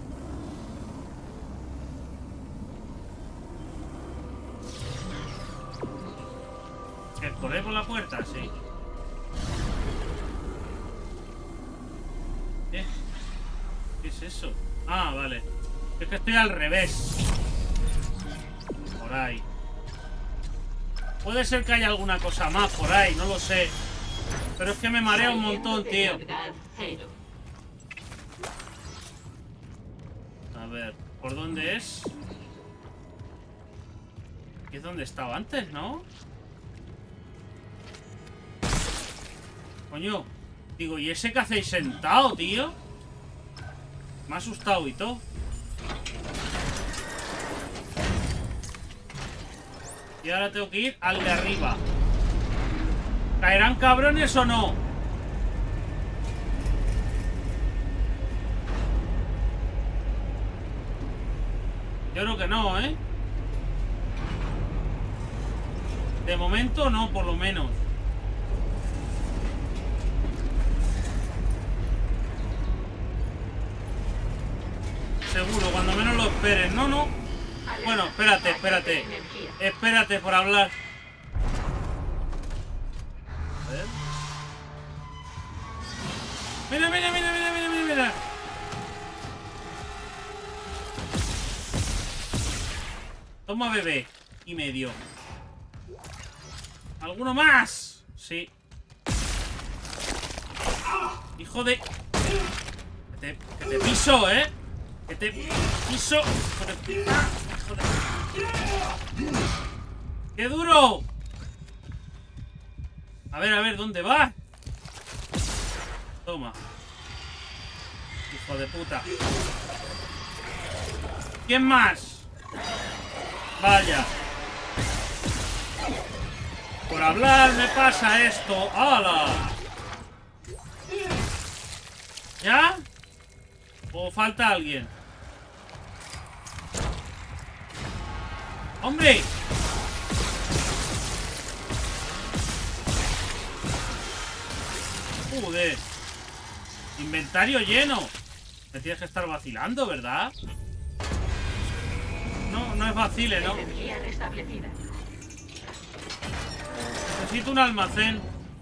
¿Que correr por la puerta? Sí. ¿Qué es eso? Ah, vale. Es que estoy al revés. Por ahí. Puede ser que haya alguna cosa más por ahí, no lo sé. Pero es que me marea un montón, tío. A ver, ¿por dónde es? Aquí es donde estaba antes, ¿no? Coño. Digo, ¿y ese que hacéis sentado, tío? Me ha asustado y todo. Y ahora tengo que ir al de arriba. ¿Caerán cabrones o no? Yo creo que no, ¿eh? De momento no, por lo menos. Seguro, cuando menos lo esperen. No, no. Bueno, espérate, espérate. Espérate por hablar. A ver. Mira, mira, mira, mira, mira, mira, mira. Toma, bebé. Y medio. ¿Alguno más? Sí. Hijo de... Que te piso, ¿eh? Que te piso. Joder. ¡Qué duro! A ver, ¿dónde va? Toma. Hijo de puta. ¿Quién más? Vaya. Por hablar me pasa esto. ¡Hala! ¿Ya? ¿O falta alguien? ¡Hombre! Joder. Inventario lleno. Me tienes que estar vacilando, ¿verdad? No es vacile, ¿no? Energía restablecida. Necesito un almacén.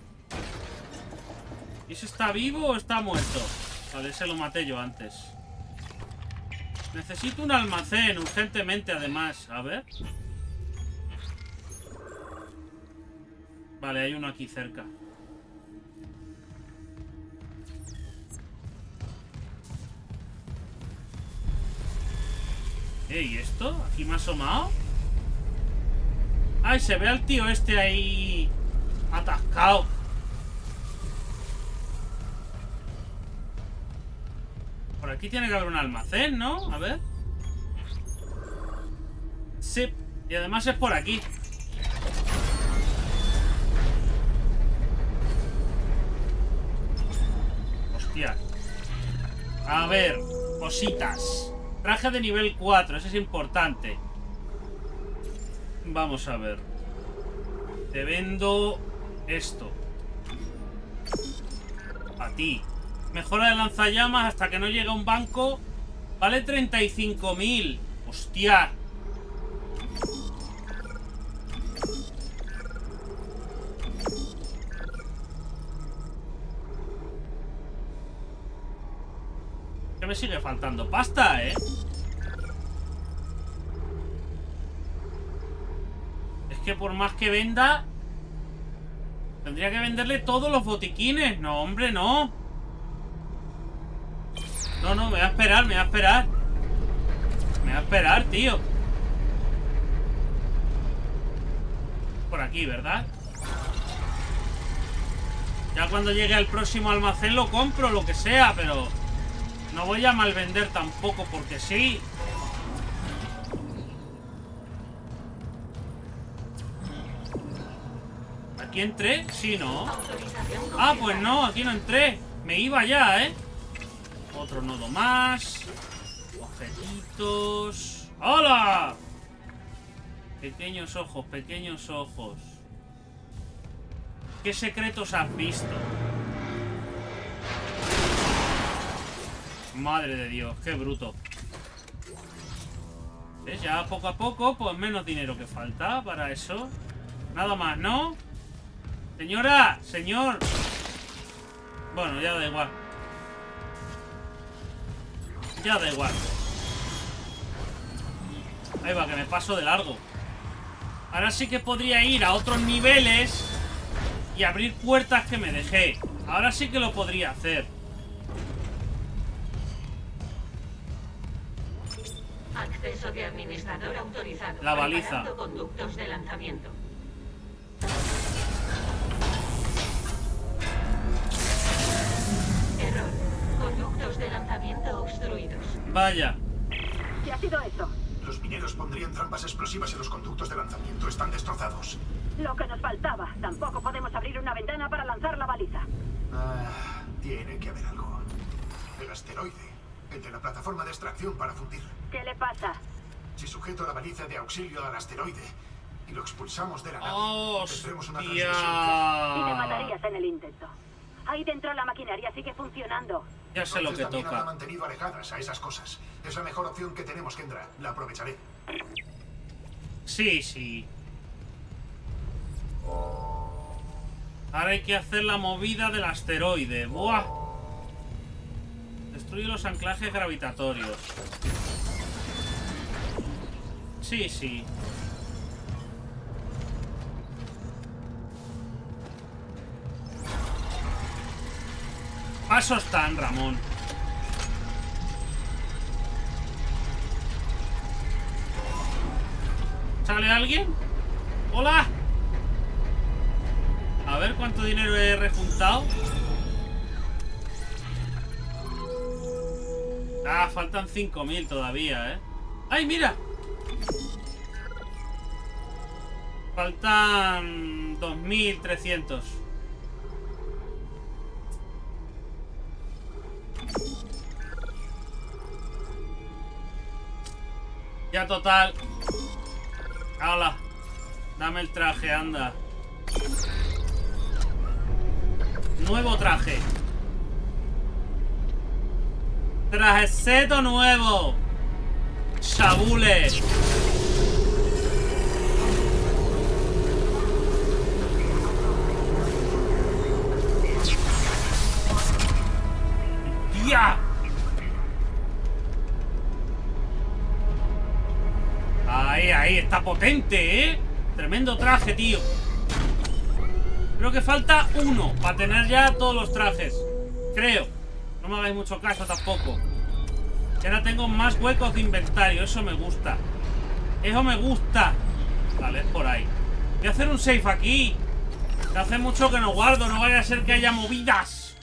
¿Y ese está vivo o está muerto? Vale, ese lo maté yo antes. Necesito un almacén urgentemente, además. A ver. Vale, hay uno aquí cerca. ¿Y esto? ¿Aquí me ha asomado? ¡Ay, se ve al tío este ahí atascado! Por aquí tiene que haber un almacén, ¿no? A ver. Sí, y además es por aquí. Hostia. A ver, cositas. Traje de nivel 4, ese es importante. Vamos a ver. Te vendo esto. A ti. Mejora de lanzallamas hasta que no llegue a un banco. Vale 35.000. Hostia. Que me sigue faltando pasta, ¿eh? Es que por más que venda, tendría que venderle todos los botiquines. No, hombre, no. No, me voy a esperar, me voy a esperar. Me voy a esperar, tío. Por aquí, ¿verdad? Ya cuando llegue al próximo almacén lo compro, lo que sea, pero no voy a malvender tampoco porque sí. ¿Aquí entré? Sí, ¿no? Ah, pues no, aquí no entré. Me iba ya, ¿eh? Otro nodo más. Objetitos. ¡Hola! Pequeños ojos, pequeños ojos. ¿Qué secretos has visto? Madre de Dios, qué bruto. ¿Ves? Ya poco a poco, pues menos dinero que falta para eso. Nada más, ¿no? Señora, señor. Bueno, ya da igual. Ya da igual. Ahí va, que me paso de largo. Ahora sí que podría ir a otros niveles y abrir puertas que me dejé. Ahora sí que lo podría hacer. Acceso de administrador autorizado. La baliza. Preparando conductos de lanzamiento. Error. Conductos de lanzamiento obstruidos. Vaya. ¿Qué ha sido eso? Los mineros pondrían trampas explosivas en los conductos de lanzamiento. Están destrozados. Lo que nos faltaba. Tampoco podemos abrir una ventana para lanzar la baliza. Tiene que haber algo. El asteroide. El de la plataforma de extracción para fundir. ¿Qué le pasa? Si sujeto la baliza de auxilio al asteroide y lo expulsamos de la nave, tendremos una transmisión. Y me matarías en el intento. Ahí dentro la maquinaria sigue funcionando. Ya sé lo que También toca. habrá mantenido alejadas a esas cosas. Es la mejor opción que tenemos, Kendra. La aprovecharé. Sí, sí. Ahora hay que hacer la movida del asteroide. ¡Buah! Destruye los anclajes gravitatorios. Sí, sí. Paso están, Ramón. ¿Sale alguien? ¡Hola! A ver cuánto dinero he rejuntado. Ah, faltan 5.000 todavía, ¿eh? ¡Ay, mira! Faltan 2.300. Ya total. ¡Hala! Dame el traje, anda. Nuevo traje. Trajeceto nuevo. Chabule. ¡Ya! Ahí, está potente, ¿eh? Tremendo traje, tío. Creo que falta uno para tener ya todos los trajes. Creo. No me hagáis mucho caso tampoco. Y ahora tengo más huecos de inventario. Eso me gusta. Eso me gusta. Vale, es por ahí. Voy a hacer un save aquí. Que hace mucho que no guardo. No vaya a ser que haya movidas.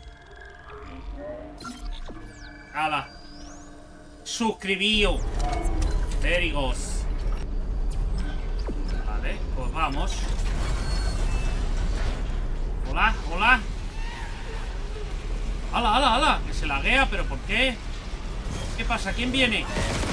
¡Hala! Suscribíos. Very good. Vale, pues vamos. Hola, hola. ¡Hala, hala, hala! Que se laguea, ¿pero por qué? ¿Qué pasa? ¿Quién viene?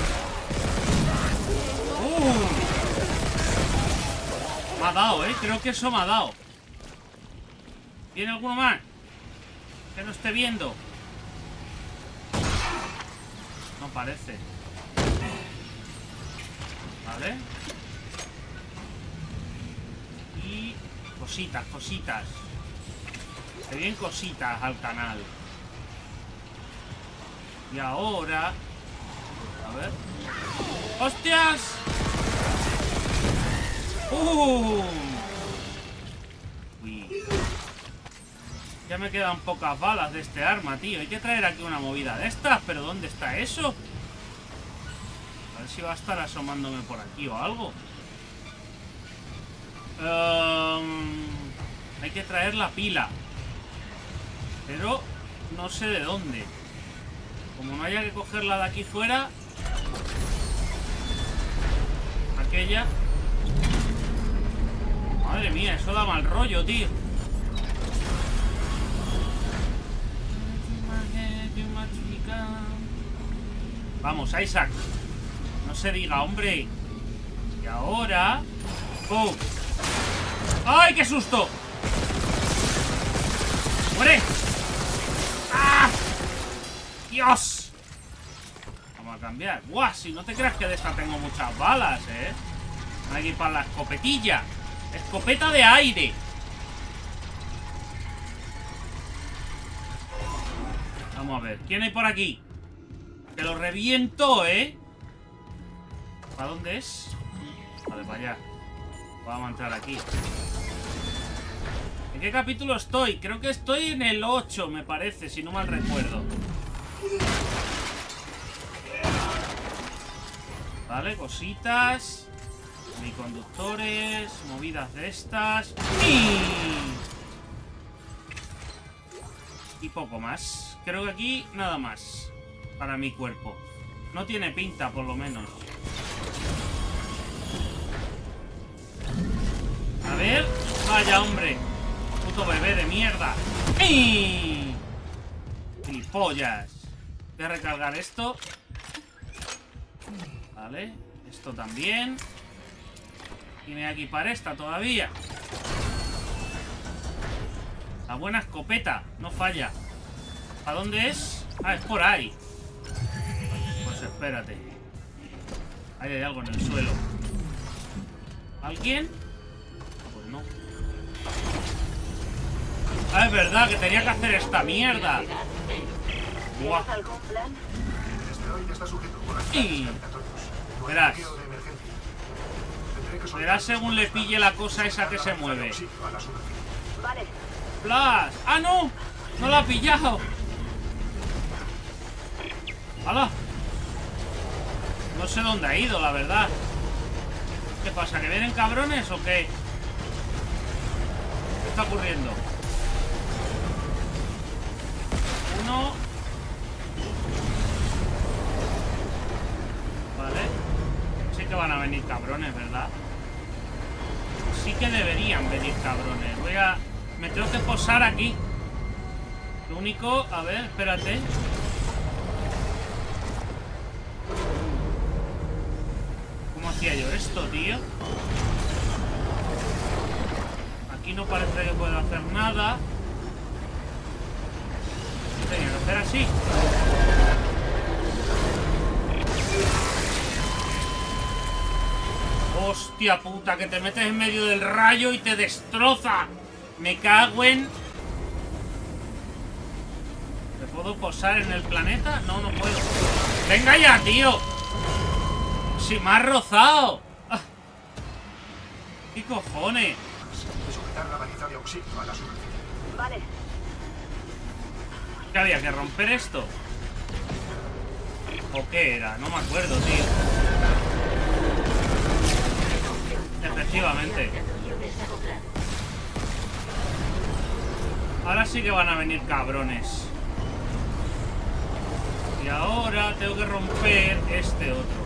Me ha dado, ¿eh? Creo que eso me ha dado. ¿Viene alguno más? Que no esté viendo. No parece. Vale. Y cositas, cositas. Se vienen cositas al canal. Y ahora... A ver... ¡Hostias! Uy. Ya me quedan pocas balas de este arma, tío. Hay que traer aquí una movida de estas. ¿Pero dónde está eso? A ver si va a estar asomándome por aquí o algo. Hay que traer la pila. Pero no sé de dónde. Como no haya que cogerla de aquí fuera. Aquella. Madre mía, eso da mal rollo, tío. Vamos, Isaac. No se diga, hombre. Y ahora... ¡Pum! ¡Ay, qué susto! ¡Muere! ¡Ah! ¡Dios! Vamos a cambiar. ¡Guau! Si no te creas que de esta tengo muchas balas, ¿eh? Hay que ir para la escopetilla. Escopeta de aire. Vamos a ver. ¿Quién hay por aquí? Que lo reviento, ¿eh? ¿Para dónde es? Vale, para allá. Vamos a entrar aquí. ¿En qué capítulo estoy? Creo que estoy en el 8, me parece, si no mal recuerdo. Vale, cositas. Semiconductores. Movidas de estas. Y poco más. Creo que aquí nada más. Para mi cuerpo. No tiene pinta, por lo menos. A ver. Vaya, hombre. Puto bebé de mierda. ¡Ey! ¡Gilipollas! Voy a recargar esto. Vale. Esto también. Y me voy a equipar esta todavía. La buena escopeta. No falla. ¿A dónde es? Ah, es por ahí. Pues espérate. Ahí hay algo en el suelo. ¿Alguien? Pues no. Ah, es verdad que tenía que hacer esta mierda. Buah. ¿Algún plan? Y... Verás. Verás según le pille la cosa esa que se mueve. Vale. ¡Flash! ¡Ah, no! ¡No la ha pillado! ¡Hala! No sé dónde ha ido, la verdad. ¿Qué pasa? ¿Que vienen cabrones o qué? ¿Qué está ocurriendo? Uno. Vale. Sí que van a venir cabrones, ¿verdad? Sí que deberían venir cabrones. Me tengo que posar aquí. Lo único... A ver, espérate. ¿Cómo hacía yo esto, tío? Aquí no parece que pueda hacer nada. Tenía que hacer así. Hostia puta, que te metes en medio del rayo y te destroza. Me cago en... ¿Me puedo posar en el planeta? No, no puedo. ¡Venga ya, tío! ¡Si me has rozado! Ah. ¿Qué cojones? De sujetar la baliza de auxilio a la superficie. Vale. ¿Qué había que romper esto? ¿O qué era? No me acuerdo, tío. Efectivamente. Ahora sí que van a venir cabrones. Y ahora tengo que romper este otro.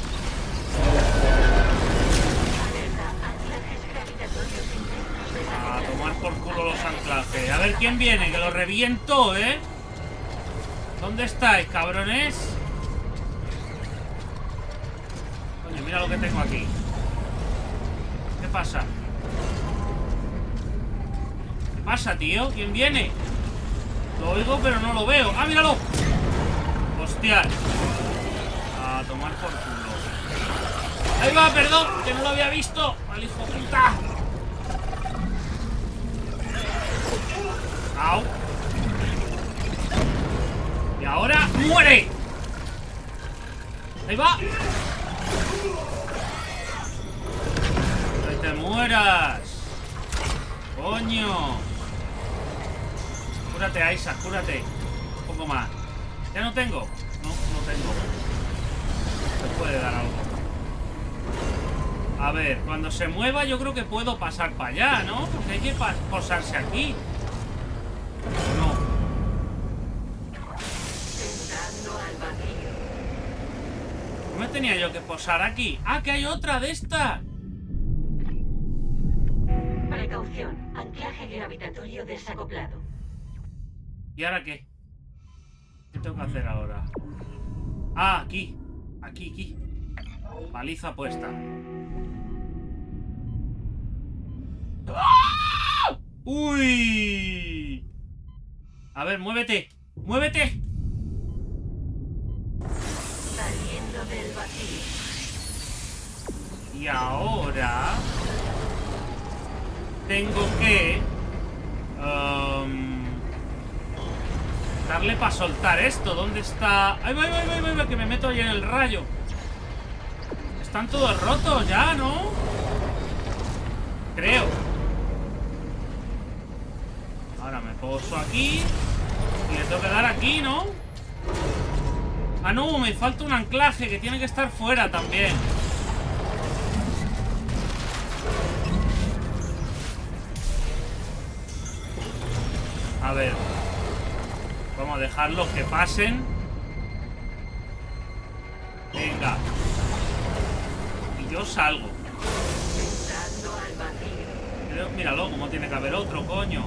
A tomar por culo los anclajes. A ver quién viene, que lo reviento, ¿eh? ¿Dónde estáis, cabrones? Coño, mira lo que tengo aquí. ¿Qué pasa? ¿Qué pasa, tío? ¿Quién viene? Lo oigo, pero no lo veo. ¡Ah, míralo! ¡Hostia! A tomar por culo. ¡Ahí va, perdón! ¡Que no lo había visto! ¡Al hijo puta! ¡Au! Y ahora ¡muere! ¡Ahí va! ¡Que te mueras! ¡Coño! Cúrate, Isaac, cúrate. Un poco más. ¿Ya no tengo? No, no tengo. Se puede dar algo. A ver, cuando se mueva yo creo que puedo pasar para allá, ¿no? Porque hay que posarse aquí. No. ¿No me tenía yo que posar aquí? ¡Ah, que hay otra de estas! Precaución. Anclaje gravitatorio desacoplado. ¿Y ahora qué? ¿Qué tengo que hacer ahora? Ah, aquí. Aquí. Baliza puesta. ¡Ah! ¡Uy! A ver, muévete. ¡Muévete! Saliendo del vacío. Y ahora... tengo que... darle para soltar esto. ¿Dónde está? ¡Ay, va! Que me meto ahí en el rayo. Están todos rotos ya, ¿no? Creo. Ahora me poso aquí. Y le tengo que dar aquí, ¿no? Ah, no, me falta un anclaje que tiene que estar fuera también. A ver. Vamos a dejarlos que pasen. Venga. Y yo salgo. Pero, míralo, como tiene que haber otro, coño.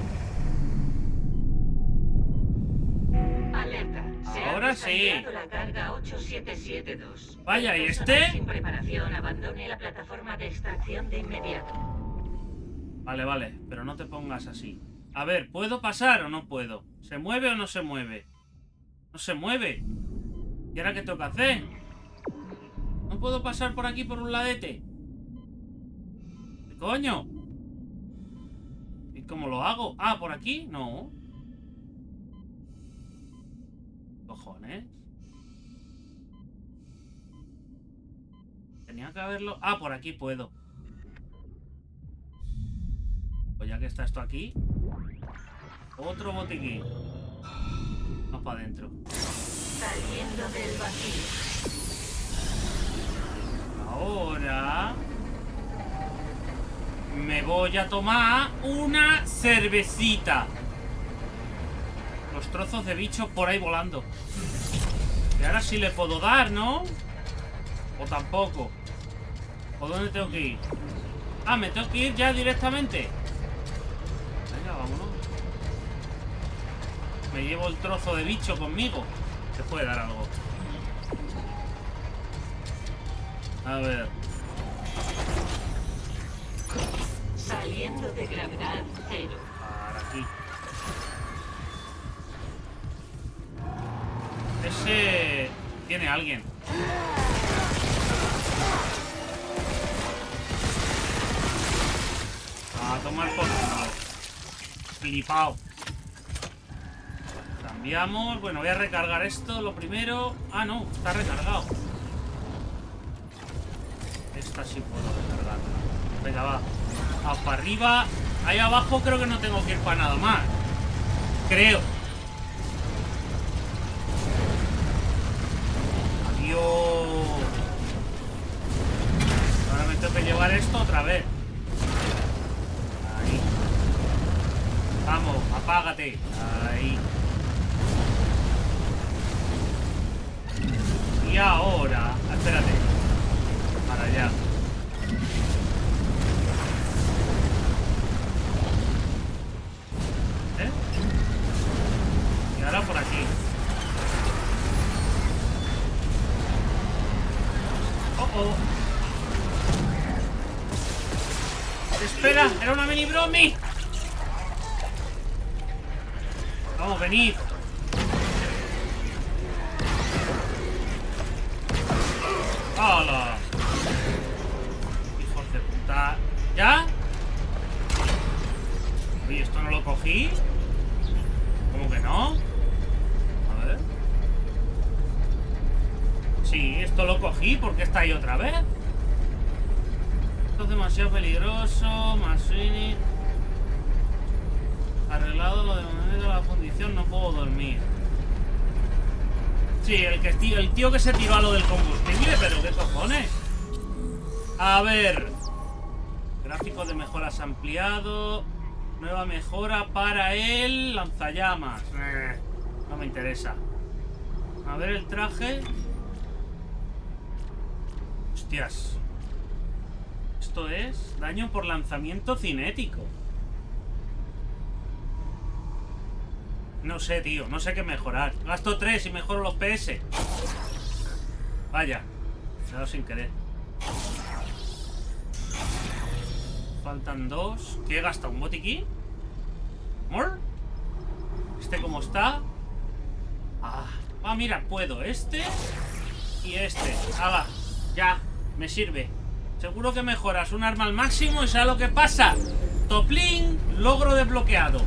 Alerta. Ahora sí. La carga 8772. Vaya, ¿y Personal este? sin preparación, abandone la plataforma de extracción de inmediato. Vale, pero no te pongas así. A ver, ¿puedo pasar o no puedo? ¿Se mueve o no se mueve? No se mueve. ¿Y ahora qué tengo que hacer? ¿No puedo pasar por aquí por un ladete? ¿Qué coño? ¿Y cómo lo hago? Ah, ¿por aquí? No. Cojones. Tenía que haberlo... Ah, por aquí puedo. Pues ya que está esto aquí... Otro botiquín. Vamos para adentro. Saliendo del vacío. Ahora... Me voy a tomar una cervecita. Los trozos de bicho por ahí volando. Y ahora sí le puedo dar, ¿no? O tampoco. ¿O dónde tengo que ir? Ah, me tengo que ir ya directamente. Venga, vámonos. Me llevo el trozo de bicho conmigo. Se puede dar algo. A ver. Saliendo de gravedad cero. Para aquí. Ese... tiene alguien. A tomar por culo. Flipao. Cambiamos. Bueno, voy a recargar esto lo primero. Ah, no, está recargado. Esta sí puedo recargarla. Venga, va. Para arriba. Ahí abajo creo que no tengo que ir para nada más. Creo. Adiós. Ahora me tengo que llevar esto otra vez. Ahí. Vamos, apágate. Ahí. Y ahora... espérate. Para allá. ¿Eh? Y ahora por aquí. Oh. Espera, era una mini bromi. Vamos, venid. ¡Hala! Hijos de puta. ¿Ya? Oye, ¿esto no lo cogí? ¿Cómo que no? A ver. Sí, esto lo cogí. ¿Por qué está ahí otra vez? Esto es demasiado peligroso. Masini. Arreglado lo de momento de la fundición. No puedo dormir. Sí, el tío que se tiró a lo del combustible. Pero qué cojones. A ver. Gráficos de mejoras ampliado. Nueva mejora para el lanzallamas. No me interesa. A ver el traje. Hostias. Esto es daño por lanzamiento cinético. No sé, tío. No sé qué mejorar. Gasto 3 y mejoro los PS. Vaya. Me he dado sin querer. Faltan 2. ¿Qué he gastado? ¿Un botiquín? ¿More? ¿Este cómo está? Ah, mira, puedo este y este. Haga, ya, me sirve. Seguro que mejoras un arma al máximo y ¿sabes lo que pasa? Toplin, logro desbloqueado.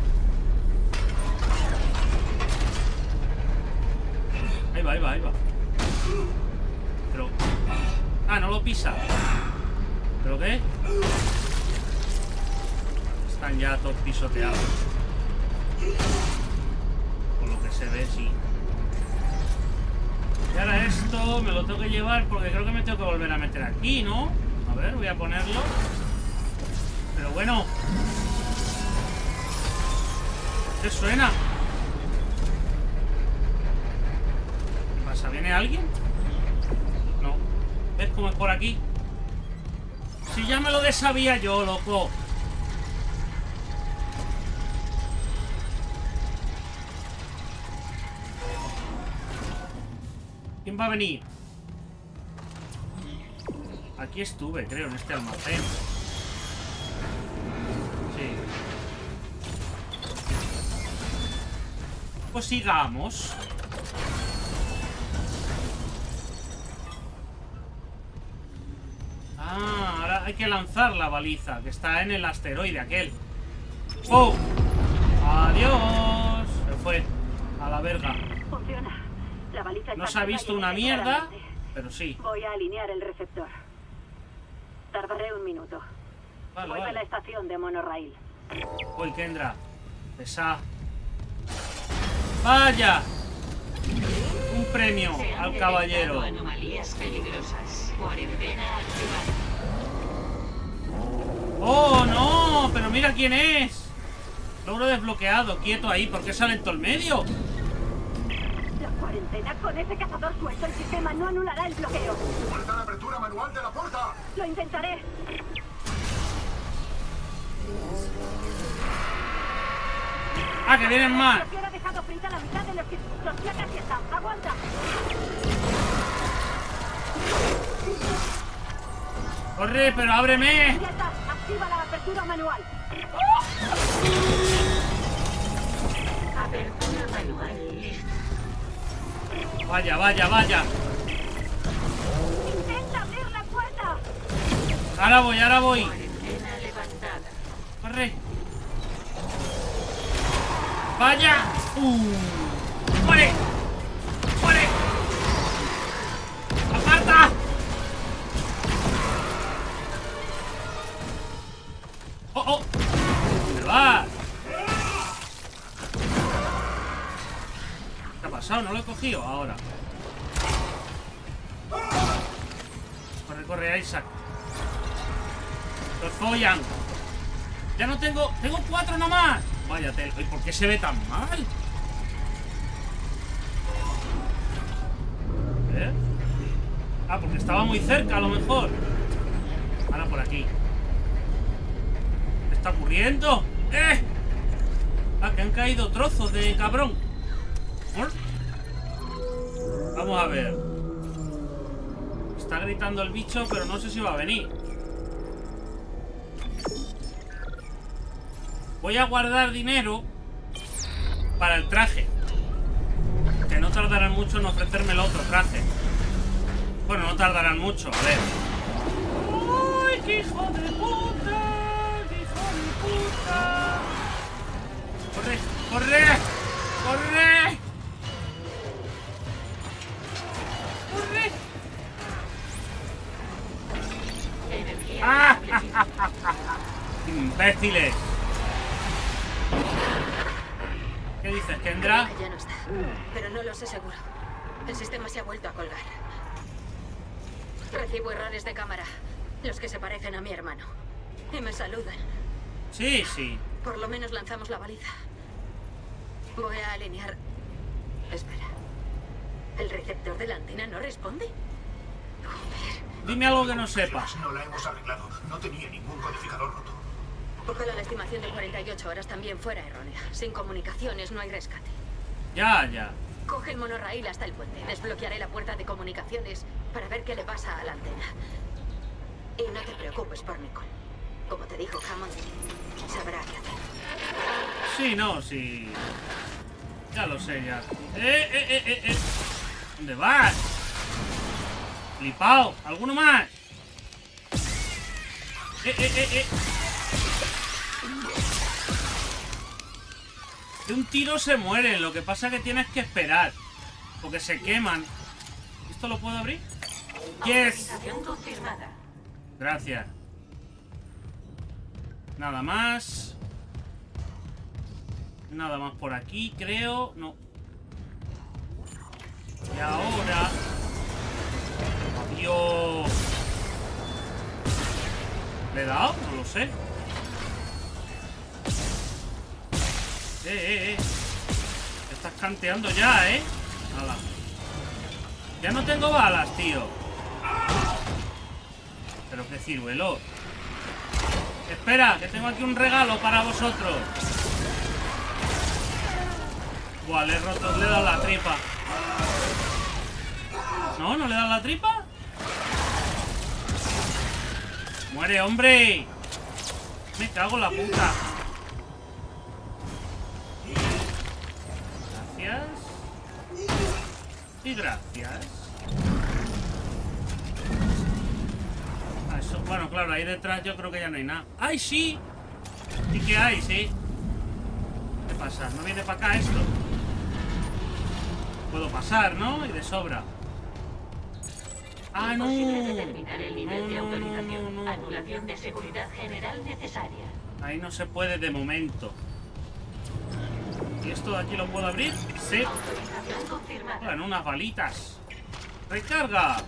Ahí va, ahí va, ahí va. Pero... ah, no lo pisa. ¿Pero qué? Están ya todos pisoteados. Por lo que se ve, sí. Y ahora esto me lo tengo que llevar porque creo que me tengo que volver a meter aquí, ¿no? A ver, voy a ponerlo. Pero bueno. ¿Qué suena? ¿Qué pasa? ¿Viene alguien? No. ¿Ves cómo es por aquí? Si ya me lo sabía yo, loco. ¿Quién va a venir? Aquí estuve, creo, en este almacén. Sí. Pues sigamos. Ah, ahora hay que lanzar la baliza, que está en el asteroide aquel. ¡Oh! ¡Adiós! Se fue a la verga. Funciona. La baliza no se ha visto una mierda, pero sí. Voy a alinear el receptor. Tardaré un minuto. Vale, Vuelve a la estación de monorail. Uy, Kendra. Pesa. ¡Vaya! Un premio al caballero. Anomalías peligrosas. Cuarentena activada. ¡Oh, no! Pero mira quién es. Logro desbloqueado. Quieto ahí. ¿Por qué sale en todo el medio? La cuarentena con ese cazador suelto. El sistema no anulará el bloqueo. ¡Falta la apertura manual de la puerta! Lo intentaré. ¡Ah, que vienen más! El bloqueo ha dejado frita la mitad de los que... Los ya casi están. ¡Aguanta! ¡Corre, pero ábreme! Ya está. Activa la apertura manual. Apertura manual lista. Vaya, vaya, vaya. Intenta abrir la puerta. Ahora voy, ahora voy. Cuarentena levantada. Corre. Vaya. ¡Muere! ¡Muere! ¡Aparta! ¡Oh, oh! ¿Dónde vas? ¿Qué ha pasado? ¿No lo he cogido? Ahora. Corre, corre, Isaac. Los follan. Ya no tengo... Tengo 4 nomás. Vaya tela. ¿Y por qué se ve tan mal? ¿Eh? Ah, porque estaba muy cerca a lo mejor. Ahora por aquí. ¿Qué está ocurriendo? ¡Eh! Ah, que han caído trozos de cabrón. Vamos a ver. Está gritando el bicho, pero no sé si va a venir. Voy a guardar dinero para el traje. Que no tardarán mucho en ofrecerme el otro traje. Bueno, no tardarán mucho, a ver. ¡Ay, qué hijo de puta! ¡Qué hijo de puta! ¡Corre! ¡Corre! ¡Corre! ¡Corre! Energía ¡Ah! establecida. ¡Imbéciles! ¿Qué dices, Kendra? Ya no está. Pero no lo sé seguro. El sistema se ha vuelto a colgar. Recibo errores de cámara. Los que se parecen a mi hermano. Y me saludan. Sí, sí. Por lo menos lanzamos la baliza. Voy a alinear... Espera. ¿El receptor de la antena no responde? Joder. Dime algo que no sepa. No la hemos arreglado. No tenía ningún codificador roto. Ojalá la estimación de 48 horas también fuera errónea. Sin comunicaciones no hay rescate. Ya, ya. Coge el monorraíl hasta el puente. Desbloquearé la puerta de comunicaciones para ver qué le pasa a la antena. Y no te preocupes por Nicole. Como te dijo Hammond, sabrá qué hacer. Sí, no, sí. Ya lo sé, ya. ¿Dónde vas? Flipao. ¿Alguno más? De un tiro se mueren. Lo que pasa es que tienes que esperar. Porque se queman. ¿Esto lo puedo abrir? Yes. Autorización confirmada. Gracias. Nada más. Nada más por aquí, creo. No. Y ahora... Adiós. ¿Le he dado? No lo sé. Te estás canteando ya, ¿eh? Nada. Ya no tengo balas, tío. Pero qué ciruelo. Espera, que tengo aquí un regalo para vosotros. Buah, le he roto, le he dado la tripa. ¿No? ¿No le he dado la tripa? ¡Muere, hombre! Me cago en la puta. Gracias. Y gracias. Ah, eso, bueno, claro, ahí detrás yo creo que ya no hay nada. ¡Ay, sí! ¿Y qué hay, sí? ¿Qué pasa? ¿No viene para acá esto? Puedo pasar, ¿no? Y de sobra. ¡Ah, no! Imposible determinar el nivel de No, autorización. no. Anulación de seguridad general necesaria. Ahí no se puede de momento. ¿Y esto de aquí lo puedo abrir? Sí. Autorización confirmada. Bueno, unas balitas. ¡Recarga!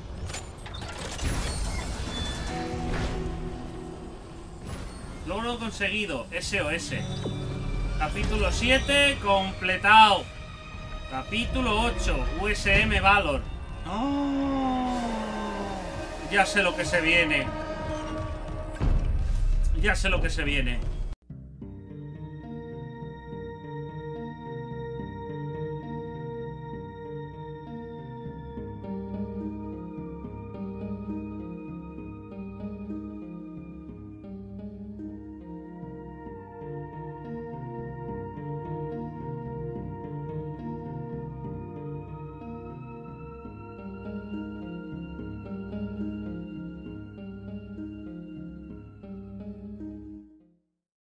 Logro conseguido. SOS. Capítulo 7 completado. Capítulo 8. USM Valor. Oh, ya sé lo que se viene. Ya sé lo que se viene.